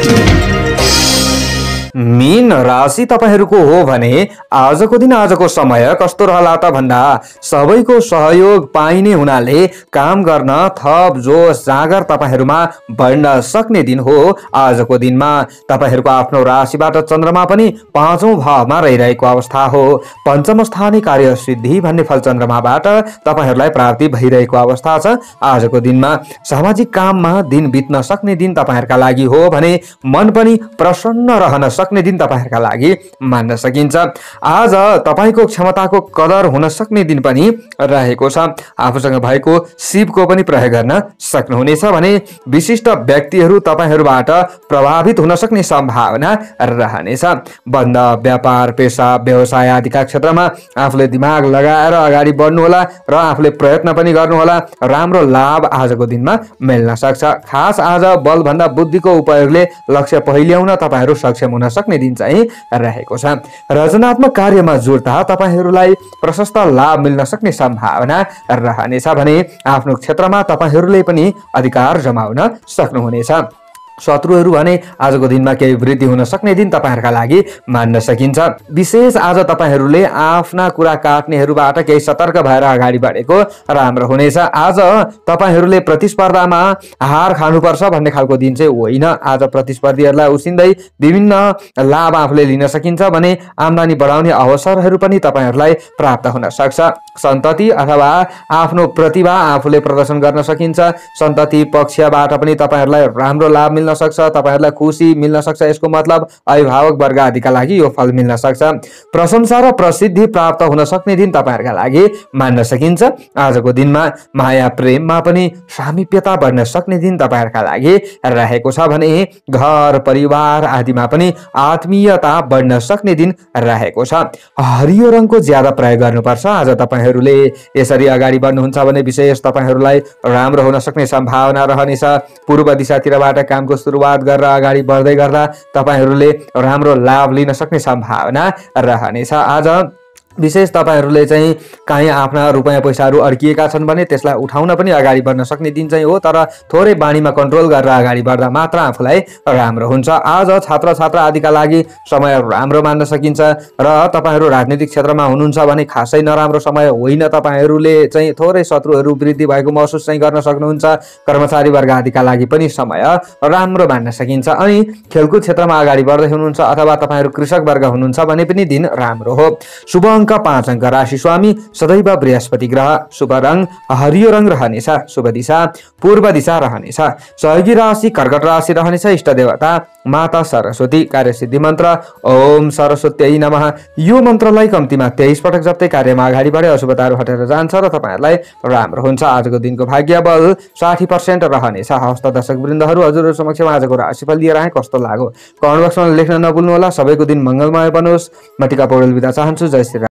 मीन राशि तपाईहरुको हो भने आजको दिन आजको समय कस्तो रहला त भन्दा सबैको सहयोग पाइने हुनाले काम गर्न थप जोश जागर तपाईहरुमा बढ्न सक्ने दिन हो। आजको दिनमा तपाईहरुको आफ्नो राशिबाट चन्द्रमा पनि 5औं भावमा रहिरहेको अवस्था हो। पञ्चम स्थानीय कार्य सिद्धि भन्ने फल चन्द्रमाबाट तपाईहरुलाई प्राप्ति भइरहेको अवस्था छ। आजको दिनमा सामाजिक काममा दिन बित्न सक्ने दिन तपाईहरुका लागि हो भने मन पनि प्रसन्न रहन सक्ने दिन तपाईहरुका लागि मान्न सकिन्छ। आज तपाईको क्षमताको कदर हुन सक्ने दिन पनि रहेको छ। आफूसँग भएको शिवको पनि प्रयोग गर्न सक्नुहुनेछ भने विशिष्ट व्यक्तिहरू तपाईहरुबाट प्रभावित हुन सक्ने सम्भावना रहनेछ। बन्द व्यापार पेशा व्यवसाय आदिका क्षेत्रमा आफूले दिमाग लगाएर अगाडि बढ्नु होला र आफूले प्रयत्न पनि गर्नुहोला। राम्रो लाभ आजको दिनमा मिल्न सक्छ। खास आज बल भन्दा बुद्धिको उपयोगले लक्ष्य पहिल्याउन तपाईहरु सक्षम हुन सक्ने दिन चाहिँ रहेको छ। रचनात्मक कार्यमा जुट्दा तपाईहरुलाई प्रशस्त लाभ मिल्न सक्ने सम्भावना रहनेछ भने आफ्नो क्षेत्रमा तपाईहरुले पनि अधिकार जमाउन सक्नुहुनेछ। शत्रुहरू भने आजको दिनमा केही वृद्धि हुन सक्ने दिन तपाईहरुका लागि मान्न सकिन्छ। विशेष आज तपाईहरुले आफ्ना कुरा काट्नेहरूबाट केही सतर्क भएर अगाडि बढेको राम्रो हुनेछ। आज तपाईहरुले प्रतिस्पर्धामा हार खानुपर्छ भन्ने खालको दिन चाहिँ होइन। आज प्रतिस्पर्धीहरूलाई उसिन्दै विभिन्न लाभ आफूले लिन सकिन्छ भने आम्दानी बढाउने अवसरहरू पनि तपाईहरुलाई प्राप्त हुन सक्छ। सन्तति अथवा आफ्नो प्रतिभा आफूले प्रदर्शन गर्न सकिन्छ। सन्तति पक्षबाट पनि तपाईहरुलाई राम्रो लाभ मिल्न सक्छ। तपाईहरुलाई खुशी मिल्न सक्छ। यसको मतलब अभिभावक वर्ग आदिका लागि यो फल मिल्न सक्छ। प्रशंसा र प्रसिद्धि प्राप्त हुन सक्ने दिन तपाईहरुका लागि मान्न सकिन्छ। आजको दिनमा माया प्रेममा पनि सामिप्यता बढ्न सक्ने दिन तपाईहरुका लागि रहेको छ भने घर परिवार आदिमा पनि आत्मीयता बढ्न सक्ने दिन रहेको छ। हरियो रङको ज्यादा प्रयोग गर्नुपर्छ। आज तपाईहरुले यसरी अगाडि बढ्नुहुन्छ भने विशेष तपाईहरुलाई राम्रो हुन सक्ने सम्भावना रहनेछ। पूर्व दिशातिरबाट कामको सुरुवात गरेर अगाडि बढ्दै गर्दा तपाईहरुले राम्रो लाभ लिन सक्ने सम्भावना रहनेछ। आज विशेष तपाईहरुले चाहिँ कहीँ आफ्ना रुपैयाँ पैसाहरू अड्किएका छन् भने त्यसलाई उठाउन पनि अगाडि बढ्न सक्ने दिन चाहिँ हो। तर थोरै बानीमा कन्ट्रोल गरेर अगाडि बढ्दा मात्र आफूलाई राम्रो हुन्छ। आज छात्र छात्रा आदिका लागि समय राम्रो मान्न सकिन्छ र तपाईहरु राजनीतिक क्षेत्रमा हुनुहुन्छ भने खासै नराम्रो समय होइन। तपाईहरुले चाहिँ थोरै शत्रुहरू वृद्धि भएको महसुस चाहिँ गर्न सक्नुहुन्छ। कर्मचारी वर्ग आदिका लागि पनि समय राम्रो मान्न सकिन्छ। अनि खेलकुद क्षेत्रमा अगाडि बढ्दै हुनुहुन्छ अथवा तपाईहरु कृषक वर्ग हुनुहुन्छ भने पनि दिन राम्रो हो। शुभ अङ्क 5 अङ्क। राशि स्वामी सदैव बृहस्पति ग्रह। शुभ रङ हरियो रङ रहनेछ। शुभ दिशा पूर्व दिशा रहनेछ। सहयोगी राशि कर्कट राशि रहनेछ। इष्ट देवता माता सरस्वती। कार्यसिद्धि मन्त्र ओम सरस्वत्यै नमः। यो मन्त्रलाई कम्तीमा 23 पटक जप्दै कार्यमा अगाडि बढे अशुभताहरू हटेर जान्छ र तपाईँहरूलाई राम्रो हुन्छ। आजको दिनको भाग्य बल 60% रहनेछ। हस्त दर्शक वृन्दहरू, हजुरहरू समक्ष आजको राशिफल लिएर आए, कस्तो लाग्यो कमेन्ट बक्समा लेख्न नभुल्नुहोला। सबैको दिन मङ्गलमय बनोस्। म टिका पौडेल बिदा चाहन्छु। जय श्री राम।